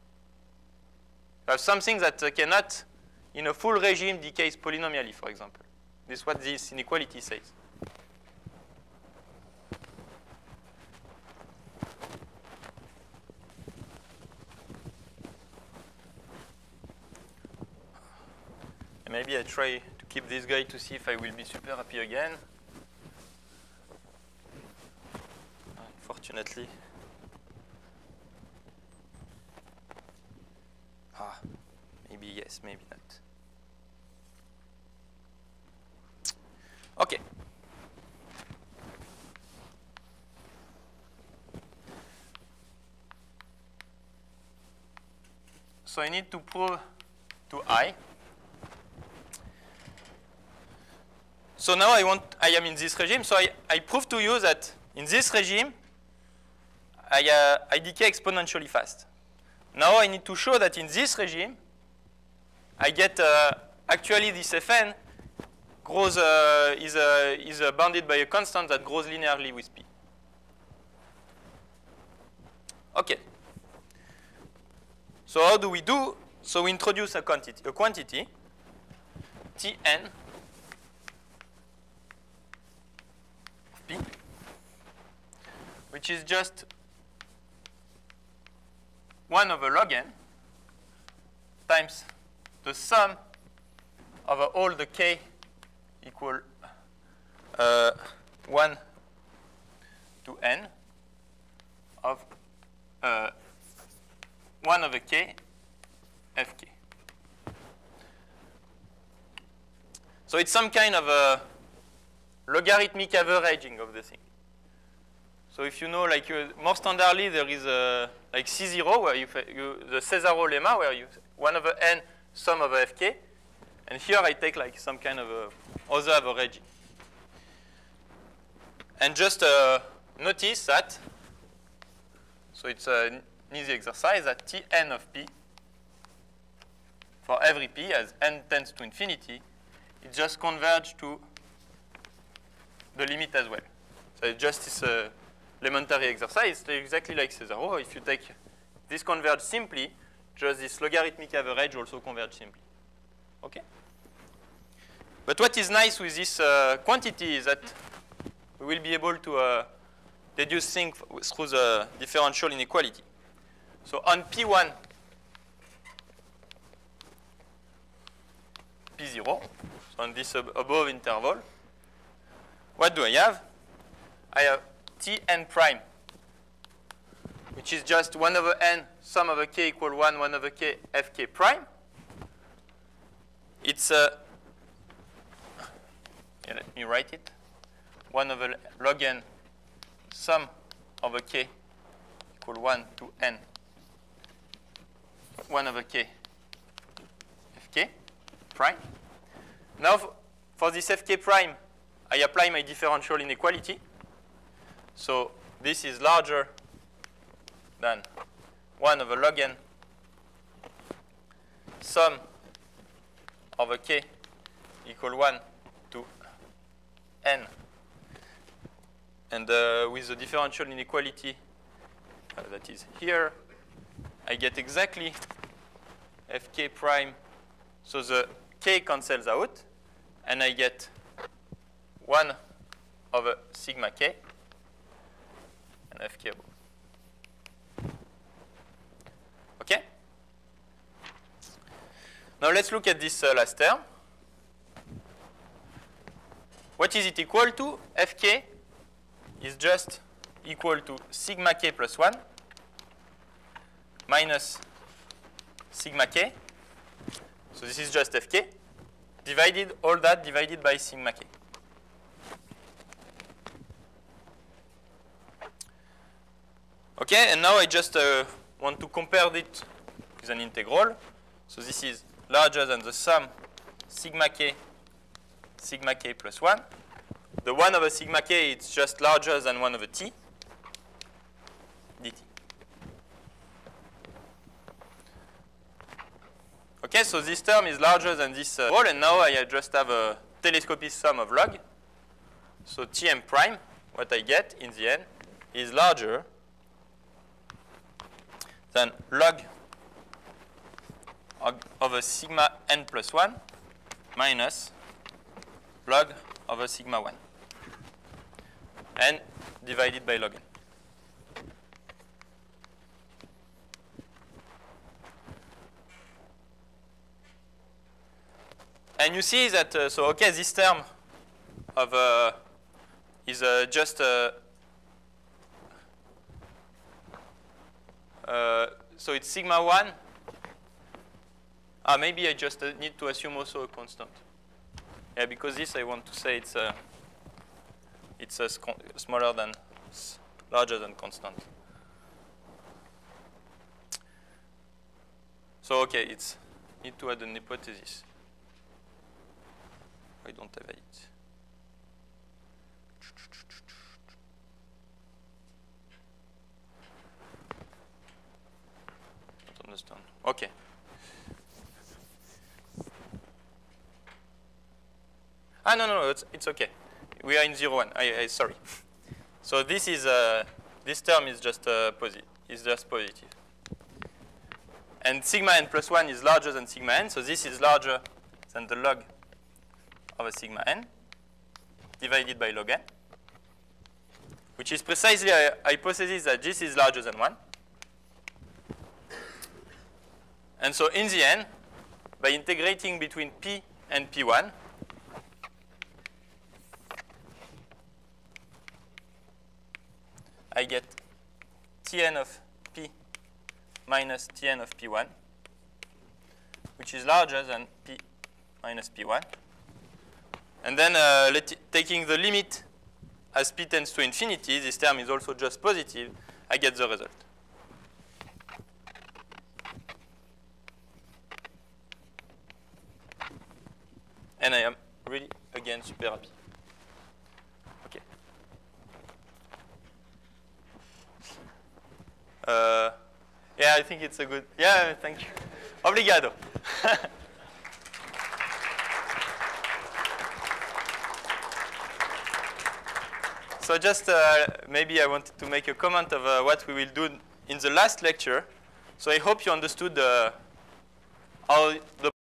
We have something that uh, cannot, in a full regime, decays polynomially, for example. This is what this inequality says. And maybe I try to keep this guy to see if I will be super happy again. Unfortunately. Ah, maybe yes, maybe not. Okay. So I need to prove to I. So now I want, I am in this regime. So I, I prove to you that in this regime, I, uh, I decay exponentially fast. Now I need to show that in this regime, I get uh, actually this Fn grows uh, is uh, is uh, bounded by a constant that grows linearly with p. Okay. So how do we do? So we introduce a quantity, a quantity, Tn of p, which is just one over log n times the sum over all the k equal uh, one to n of uh, one over k fk. So it's some kind of a logarithmic averaging of the thing. So if you know, like uh, more standardly, there is a like C zero where you, you the Cesaro lemma where you one over n sum over fk, and here I take like some kind of a other averaging. And just uh, notice that. So it's an easy exercise that Tn of p for every p as n tends to infinity, it just converges to the limit as well. So it's just this uh, elementary exercise. It's exactly like Cesaro. If you take this converge simply, just this logarithmic average also converge simply. Okay? But what is nice with this uh, quantity is that we will be able to uh, deduce things through the differential inequality. So on P one, P zero, so on this ab above interval, what do I have? I have Tn prime, which is just one over n, sum over k equal one, one over k, fk prime. It's a, yeah, let me write it, one over log n, sum over k equal one to n, one over k, fk prime. Now, for this fk prime, I apply my differential inequality. So this is larger than one over log n, sum over k equal one to n. And uh, with the differential inequality uh, that is here, I get exactly fk prime. So the k cancels out, and I get one over sigma k and fk above. Okay? Now let's look at this uh, last term. What is it equal to? Fk is just equal to sigma k plus one minus sigma k. So this is just fk, divided, all that divided by sigma k. Okay, and now I just uh, want to compare it with an integral. So this is larger than the sum sigma k, sigma k plus one. The one over sigma k, it's just larger than one over t dt. Okay, so this term is larger than this uh, whole, and now I just have a telescopic sum of log. So Tm prime, what I get in the end, is larger than log over sigma n plus one minus log over sigma one, and divided by log n. And you see that, uh, so okay, this term of uh, is uh, just uh, uh, so it's sigma one. Ah, maybe I just uh, need to assume also a constant. Yeah, because this I want to say it's uh, it's uh, smaller than larger than constant. So okay, it's need to add an hypothesis. I don't have it. Don't understand. Okay. Ah, no, no, no, it's, it's okay. We are in zero one. I, I sorry. So this is uh, this term is just uh, positive. Is just positive. And sigma n plus one is larger than sigma n. So this is larger than the log of sigma n divided by log n, which is precisely a hypothesis that this is larger than one. And so in the end, by integrating between p and p one, I get Tn of p minus Tn of p one, which is larger than p minus p one. And then uh, let taking the limit as p tends to infinity, this term is also just positive, I get the result. And I am really, again, super happy. Okay. Uh, yeah, I think it's a good, yeah, thank you. Obrigado. So just uh, maybe I wanted to make a comment of uh, what we will do in the last lecture. So I hope you understood uh, how the